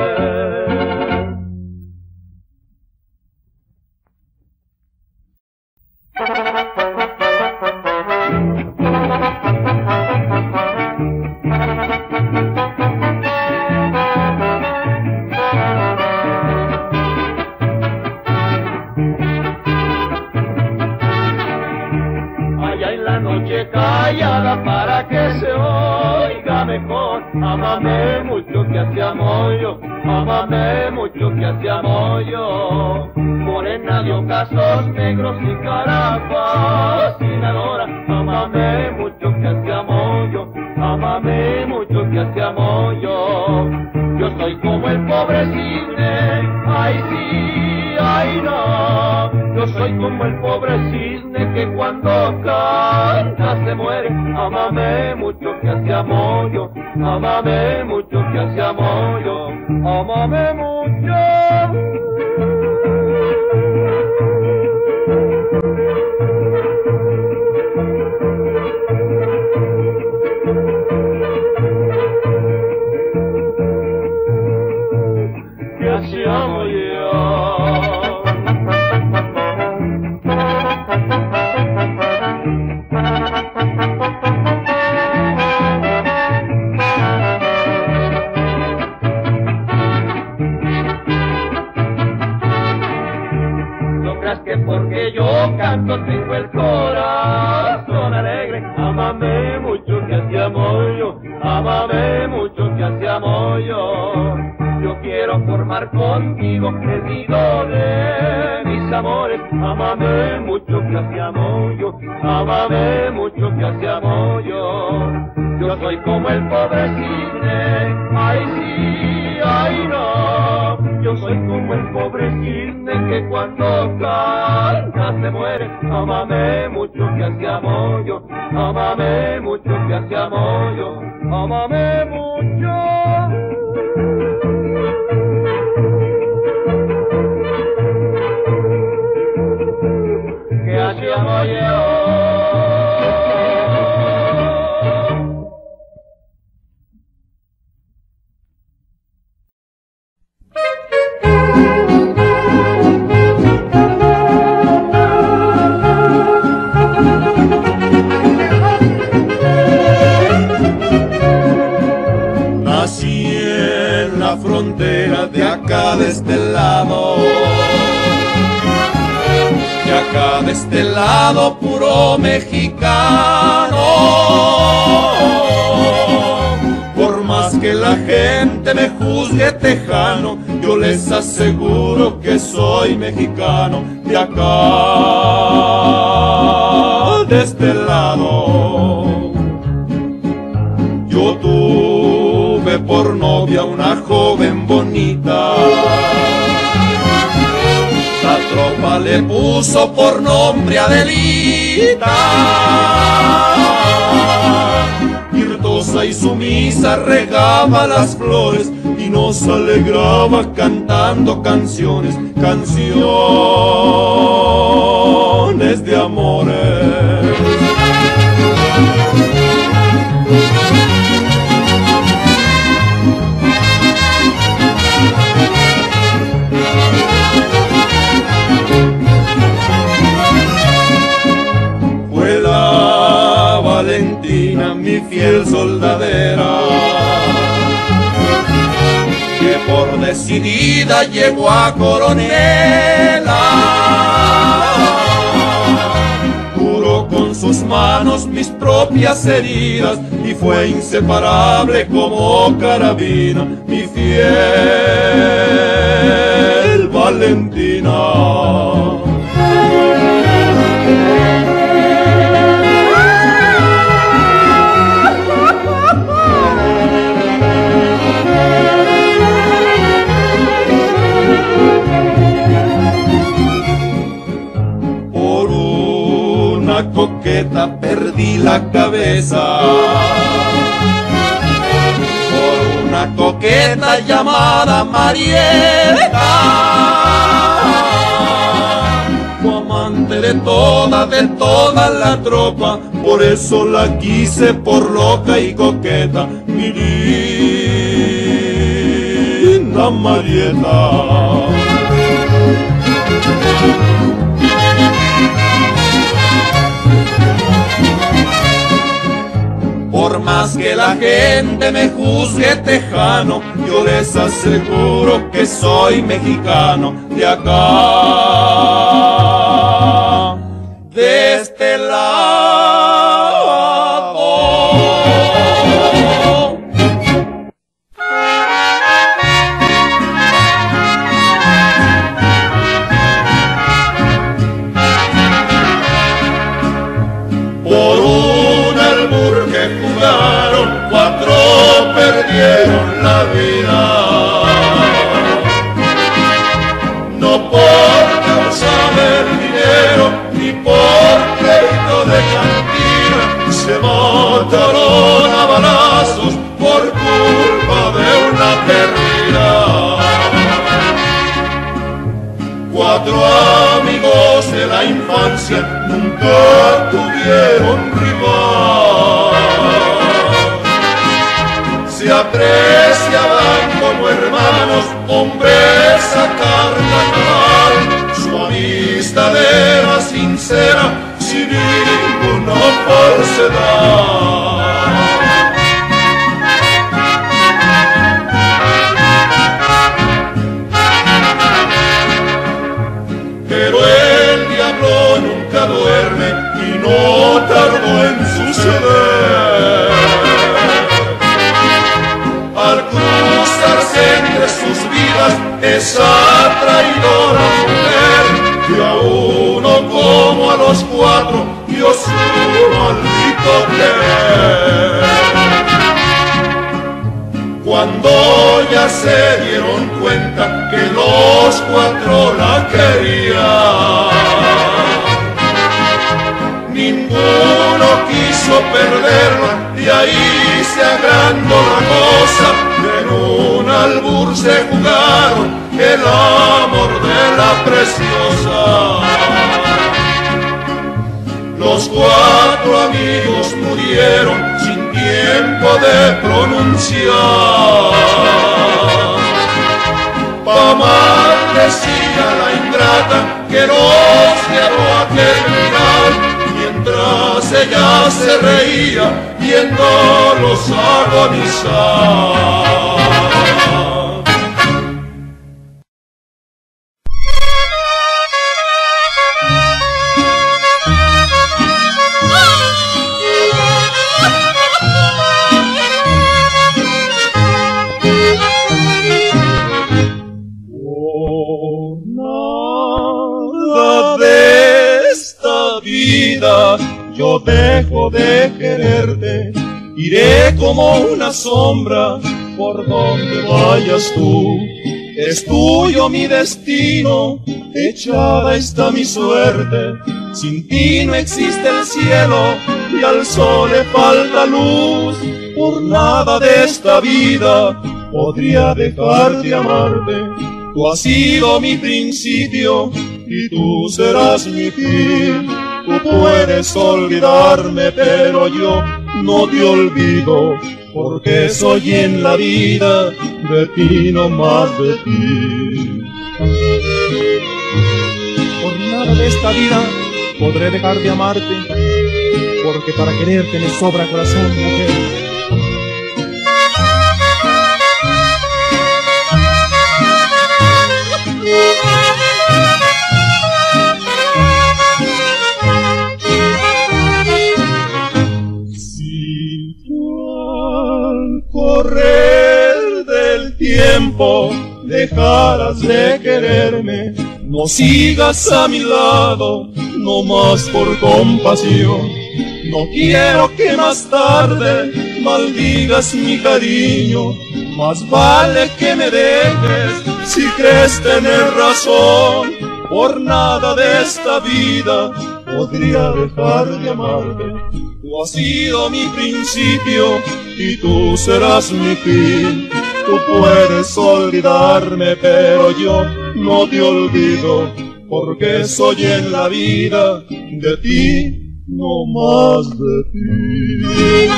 Allá en la noche callada para que se oiga mejor, ámame mucho que así amo yo, ámame mucho que así amo yo. Morena de ocasos negros y cara fascinadora, ámame mucho que así amo yo, ámame mucho que así amo yo. Yo soy como el pobre cisne, ay sí, ay no. Yo soy como el pobre cisne que cuando canta se muere. Ámame mucho que así amo yo, ámame mucho que así amo yo, ámame mucho. Que así amo yo. Que porque yo canto tengo el corazón alegre. Ámame mucho que así amo yo, ámame mucho que así amo yo. Yo quiero formar contigo el nido de mis amores. Ámame mucho que así amo yo, ámame mucho que así amo yo. Yo soy como el pobre cisne, ay sí, ay no. Yo soy como el pobre cisne que cuando canta se muere. Ámame mucho que así amo yo, ámame mucho que así amo yo, ámame mucho. Que así amo yo. Frontera de acá de este lado, de acá de este lado puro mexicano. Por más que la gente me juzgue tejano, yo les aseguro que soy mexicano. De acá de este lado, yo tuve por novia una joven bonita. La tropa le puso por nombre Adelita. Virtuosa y sumisa regaba las flores y nos alegraba cantando canciones, canciones de amores. Valentina, mi fiel soldadera, que por decidida llegó a coronela. Curó con sus manos mis propias heridas y fue inseparable como carabina, mi fiel Valentina. Coqueta perdí la cabeza, por una coqueta llamada Marieta. Fue amante de toda la tropa, por eso la quise por loca y coqueta, mi linda Marieta. Por más que la gente me juzgue tejano, yo les aseguro que soy mexicano. De acá, de este lado. Por un albur que jugaron, 4 perdieron la vida. No porque amigos de la infancia nunca tuvieron rival. Se apreciaban como hermanos, hombres a carnaval. Su amistad era sincera, sin ninguna falsedad. Pero el diablo nunca duerme y no tardó en suceder. Al cruzarse entre sus vidas esa traidora mujer, que a uno como a los cuatro dio su maldito querer. Cuando ya se dieron cuenta que los cuatro la querían, ninguno quiso perderla, y ahí se agrandó la cosa. En un albur se jugaron el amor de la preciosa. Los cuatro amigos murieron sin tiempo de pronunciar. Pa' mal decía la ingrata que los llevó a terminar, mientras ella se reía viéndolos agonizar. Yo dejo de quererte, iré como una sombra por donde vayas tú. Es tuyo mi destino, echada está mi suerte. Sin ti no existe el cielo y al sol le falta luz. Por nada de esta vida podría dejar de amarte. Tú has sido mi principio y tú serás mi fin. Tú puedes olvidarme, pero yo no te olvido, porque soy en la vida de ti, no más de ti. Por nada de esta vida podré dejar de amarte, porque para quererte me sobra corazón, mujer. Correr del tiempo dejarás de quererme, no sigas a mi lado, no más por compasión. No quiero que más tarde maldigas mi cariño, más vale que me dejes si crees tener razón. Por nada de esta vida podría dejar de amarte. Tú has sido mi principio y tú serás mi fin. Tú puedes olvidarme, pero yo no te olvido, porque soy en la vida de ti, no más de ti.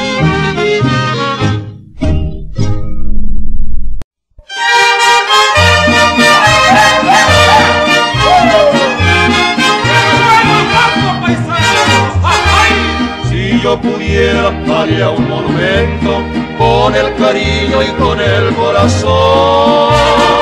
Yo pudiera, haría un monumento con el cariño y con el corazón,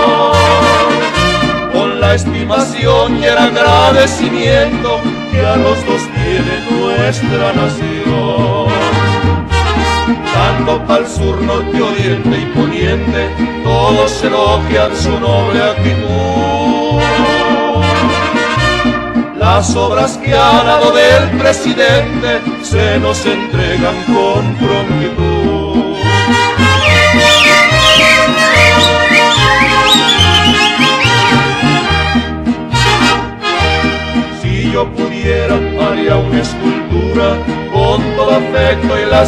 con la estimación y el agradecimiento que a los dos tiene nuestra nación. Tanto pa'l sur, norte, oriente y poniente, todos elogian su noble actitud. Las obras que ha dado del presidente se nos entregan con prontitud. Si yo pudiera, haría una escultura con todo afecto y la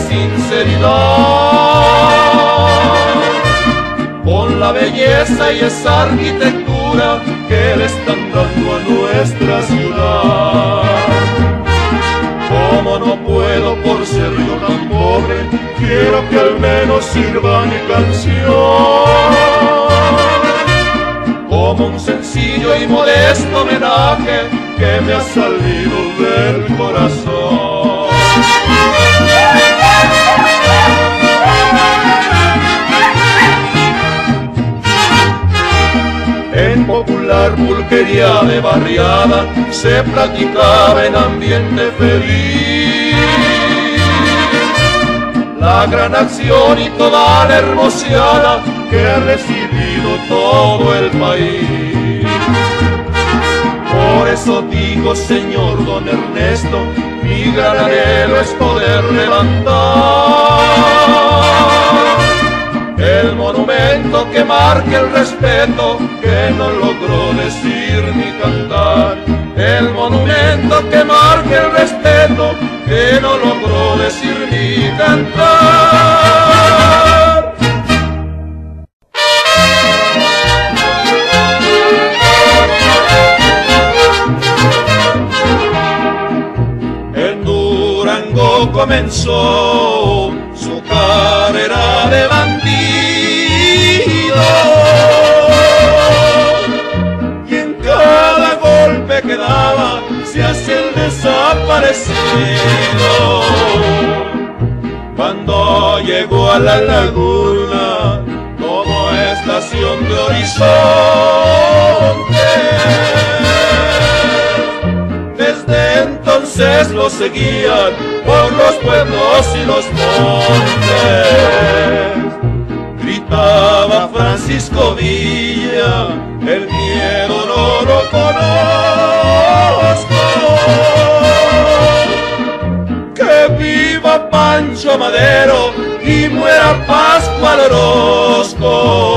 sinceridad, con la belleza y esa arquitectura que le están dando a nuestra ciudad. Como no puedo por ser yo tan pobre, quiero que al menos sirva mi canción como un sencillo y modesto homenaje que me ha salido del corazón. En popular pulquería de barriada se platicaba en ambiente feliz la gran acción y toda la hermoseada que ha recibido todo el país. Por eso digo, señor don Ernesto, mi gran anhelo es poder levantar el monumento que marque el respeto que no logró decir ni cantar. El monumento que marque el respeto que no logró decir ni cantar. En Durango comenzó su carrera de bandido y en cada golpe que daba se hace el desaparecido. Cuando llegó a la laguna como estación de horizonte, desde entonces lo seguían por los pueblos y los montes. Gritaba Francisco Villa, el miedo no lo conozco. Que viva Pancho Madero y muera Pascual Orozco.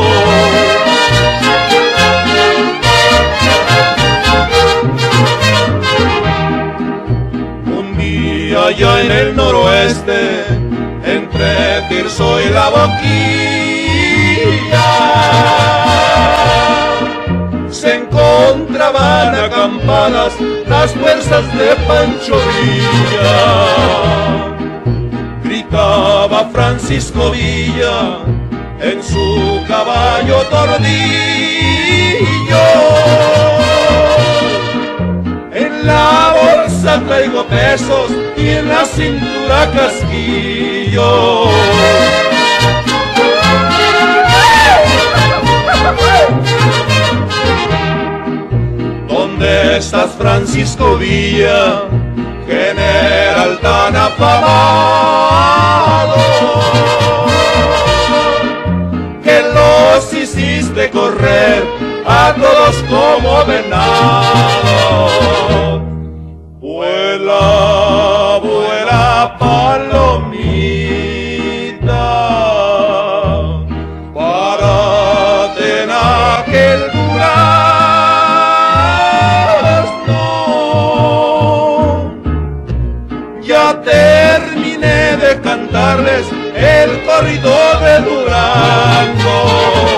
Un día allá en el noroeste, entre Tirso y La Boquilla, se encontraban acampadas las fuerzas de Pancho Villa. Gritaba Francisco Villa en su caballo tordillo: en la bolsa traigo pesos y en la cintura casquillo. ¿Dónde estás, Francisco Villa, general tan afamado, que los hiciste correr a todos como venado? Vuela, vuela palomita, párate en aquel durazno. Ya terminé de cantarles el corrido de Durango.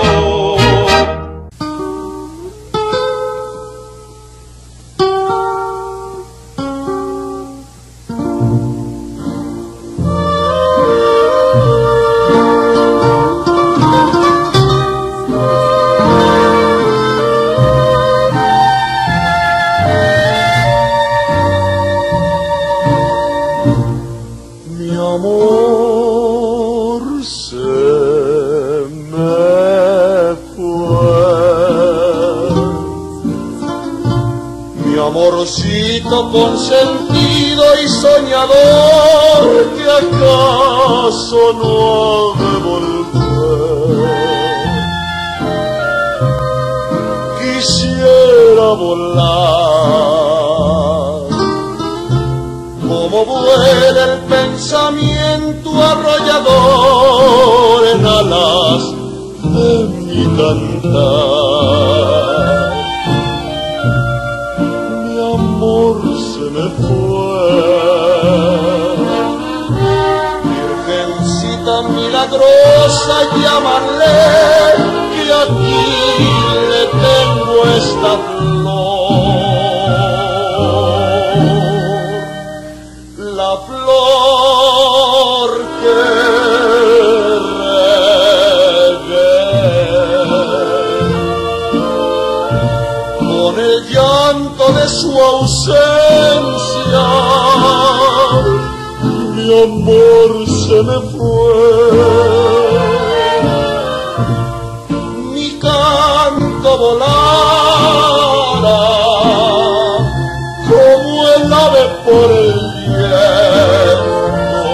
Consentido y soñador, que acaso no ha de volver. Quisiera volar como vuela el pensamiento arrollador en alas de mi cantar. Se me fue, Virgencita milagrosa, llámale, que aquí le tengo esta la flor que con el llanto de su ausencia, mi amor se me fue. Mi canto volara como el ave por el viento,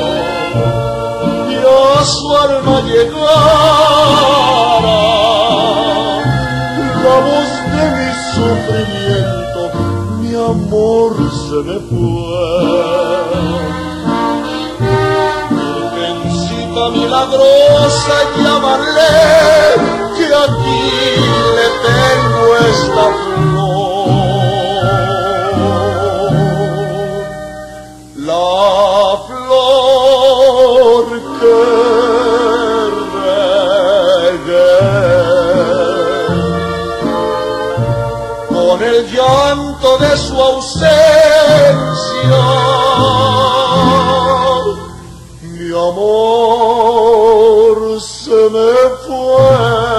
y a su alma llegara la voz de mi sufrimiento, mi amor se me fue. Virgencita milagrosa, llámale, que aquí le tengo esta flor, la flor que con el llanto de su ausencia, mi amor se me fue.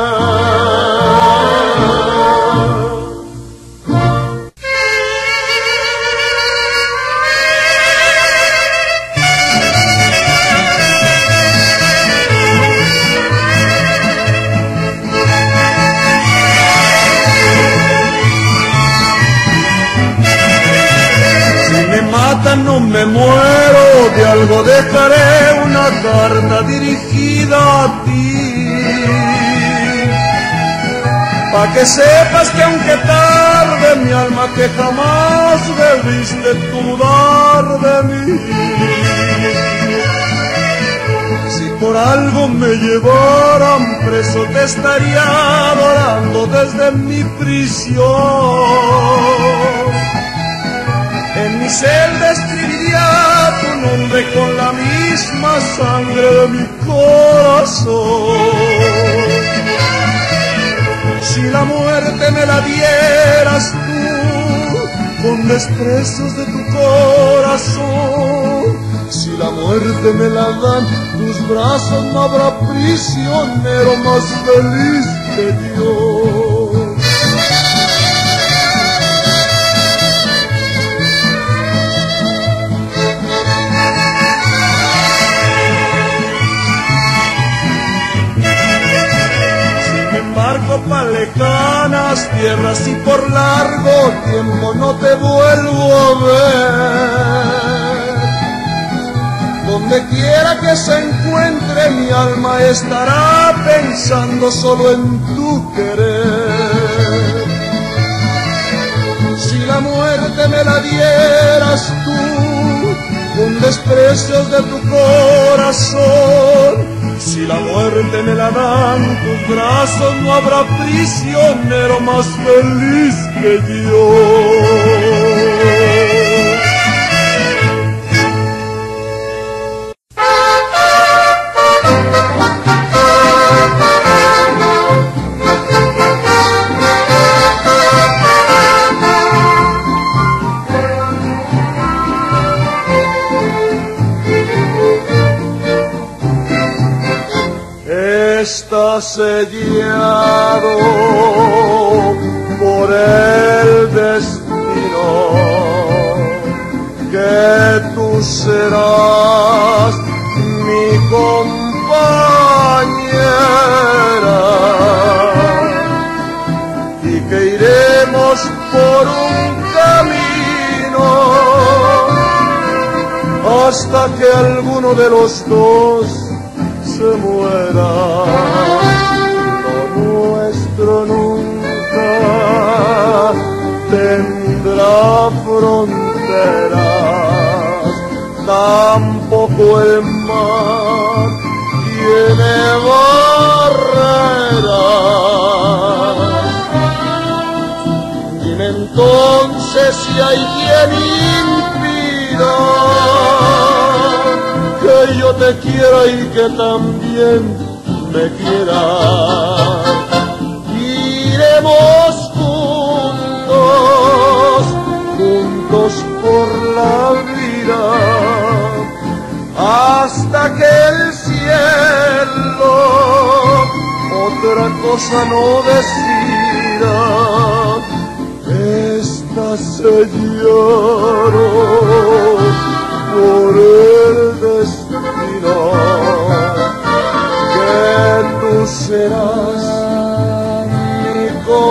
No me muero, de algo dejaré una carta dirigida a ti, pa' que sepas que aunque tarde mi alma que jamás debiste dudar de mí. Si por algo me llevaran preso te estaría adorando desde mi prisión. En mi celda escribiría tu nombre con la misma sangre de mi corazón. Si la muerte me la dieras tú, con desprecios de tu corazón, si la muerte me la dan tus brazos, no habrá prisionero más feliz que yo. Pa' lejanas tierras y por largo tiempo no te vuelvo a ver. Donde quiera que se encuentre mi alma estará pensando solo en tu querer. Si la muerte me la dieras tú, con desprecios de tu corazón, si la muerte me la dan tus brazos, no habrá prisionero más feliz que yo. Está sellado por el destino que tú serás mi compañera y que iremos por un camino hasta que alguno de los dos se muera. Lo nuestro nunca tendrá fronteras, tampoco el mar tiene barreras. Dime entonces si hay quien impida que yo te quiera y que también me quieras. Iremos juntos por la vida hasta que el cielo otra cosa no decida. Estas sellaron por el destino que tú serás mi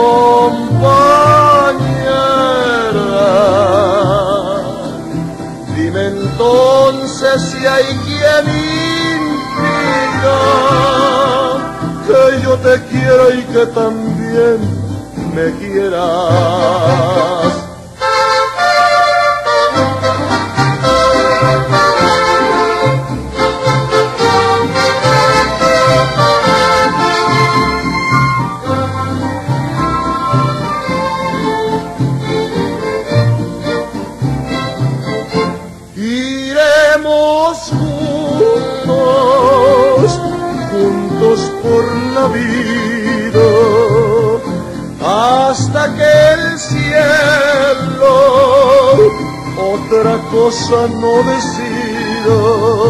compañera. Dime entonces si hay quien impida que yo te quiera y que también me quieras. Por la vida hasta que el cielo otra cosa no decida.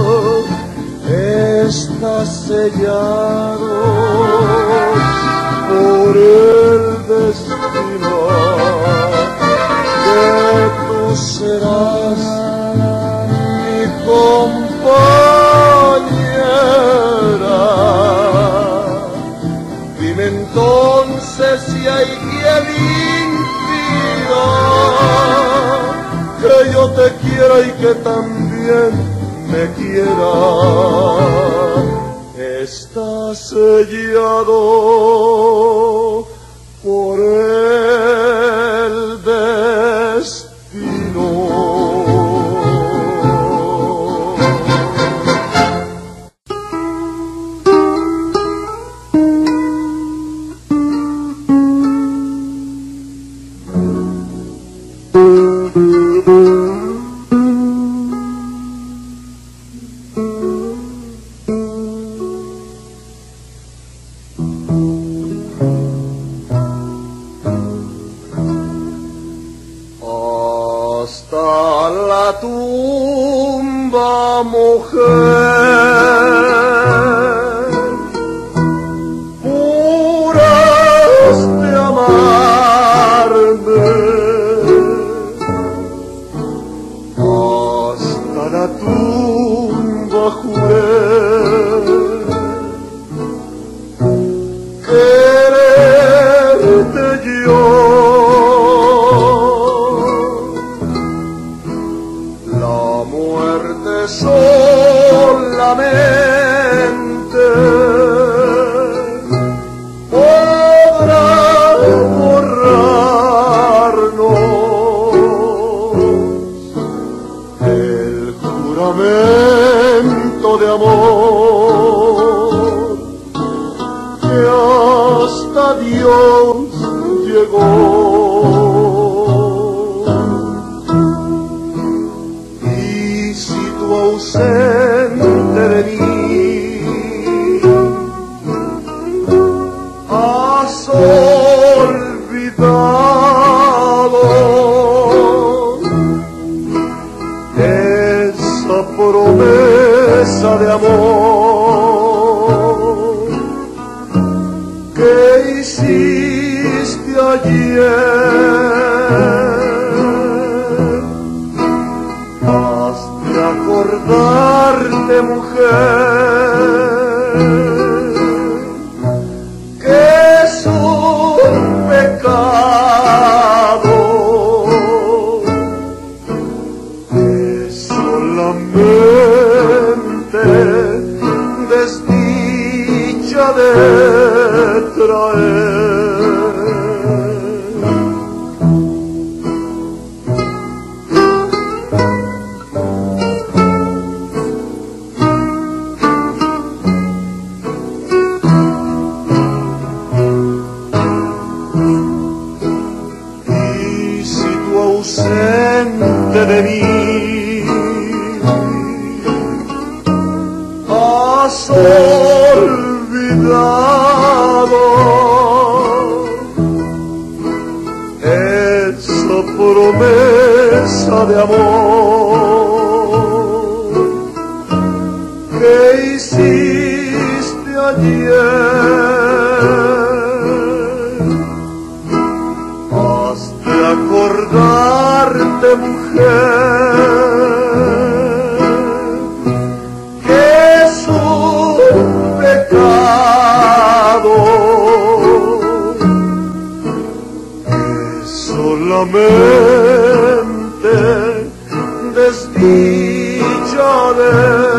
Está sellado por el destino que tú serás mi compañera. Entonces si hay quien impida que yo te quiera y que también me quiera, está sellado por el destino. Hasta la tumba, mujer, juraste amarme. Hasta la tumba juré quererte yo. Solamente podrá borrarnos el juramento de amor que hasta Dios llegó. Ausente de mí, has olvidado esa promesa de amor que hiciste ayer. Acordarte, mujer, que es un pecado, que solamente desdicha de traer. Ausente de mí, has olvidado esa promesa de amor que hiciste ayer. Has de acordarte, mujer, que es un pecado, solamente desdicha de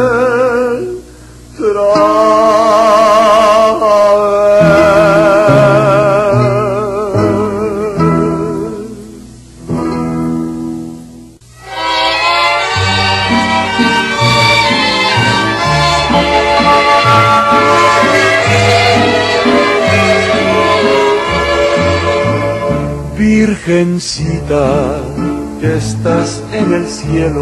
Virgencita, que estás en el cielo,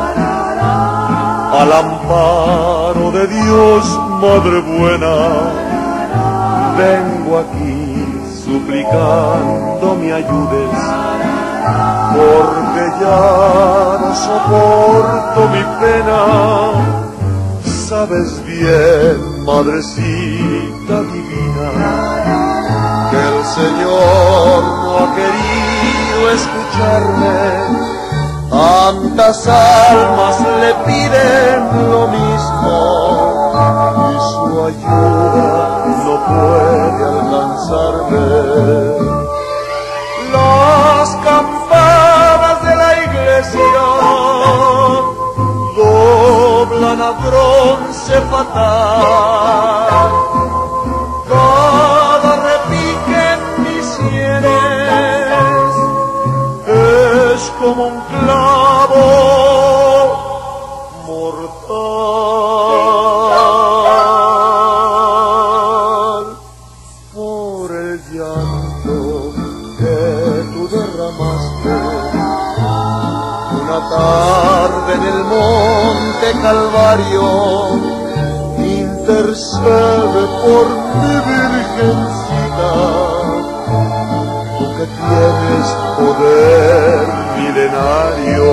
al amparo de Dios, Madre buena, vengo aquí suplicando me ayudes, porque ya no soporto mi pena. Sabes bien, Madrecita divina, que el Señor no ha querido escucharme. Tantas almas le piden lo mismo y su ayuda no puede alcanzarme. Las campanas de la iglesia doblan a bronce fatal. Cada repique en mis sienes es como un clavo mortal. Por el llanto que tú derramaste una tarde en el monte Calvario, intercede por mi Virgencita, tú que tienes poder milenario.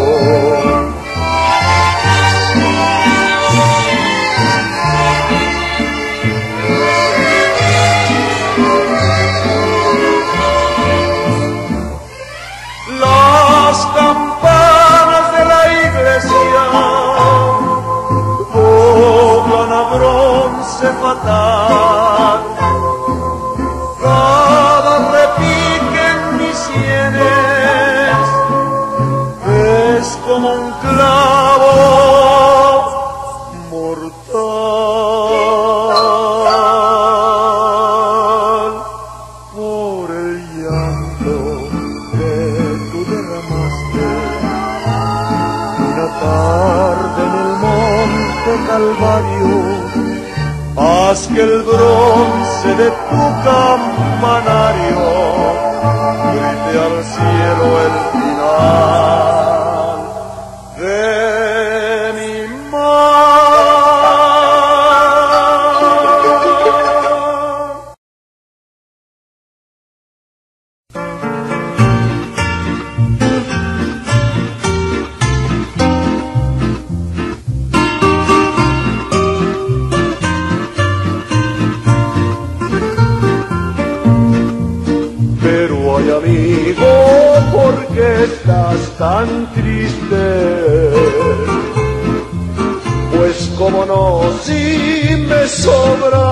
Las campanas de la iglesia doblan a bronce fatal. Cada repique en mis sienes es como un clavo mortal. Por el llanto que tú derramaste una tarde en el monte Calvario, haz que el bronce de tu campanario grite al cielo el final de mi mar. Pero ay amigo, ¿por qué estás tan triste? Pues como no, si me sobra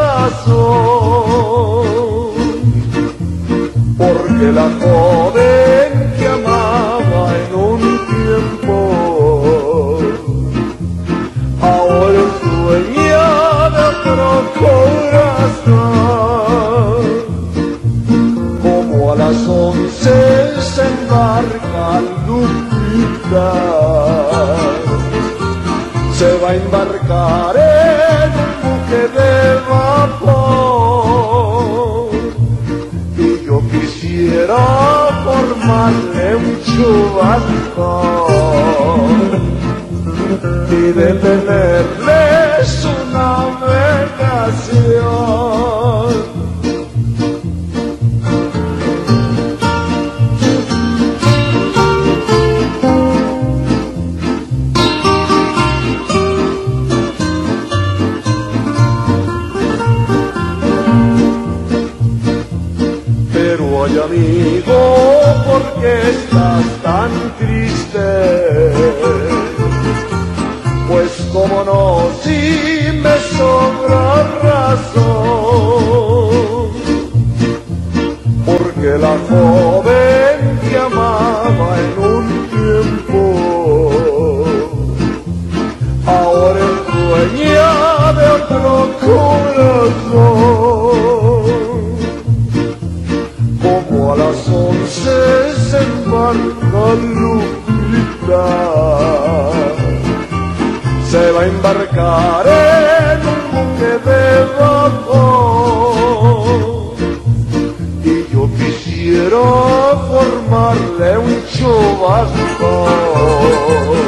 razón, porque la joven que amaba en un tiempo ahora es dueña de otro corazón. A las 11 se embarca Lupita, se va a embarcar en un buque de vapor, y yo quisiera formarle un chubascón y detenerle su navegación. amigo, ¿por qué estás tan triste? Pues como no, si me sobra razón, porque la joven que amaba en un tiempo ahora es dueña de otro corazón. Como a las 11 se embarca Lupita, se va a embarcar en un buque de vapor, y yo quisiera formarle un chubasco.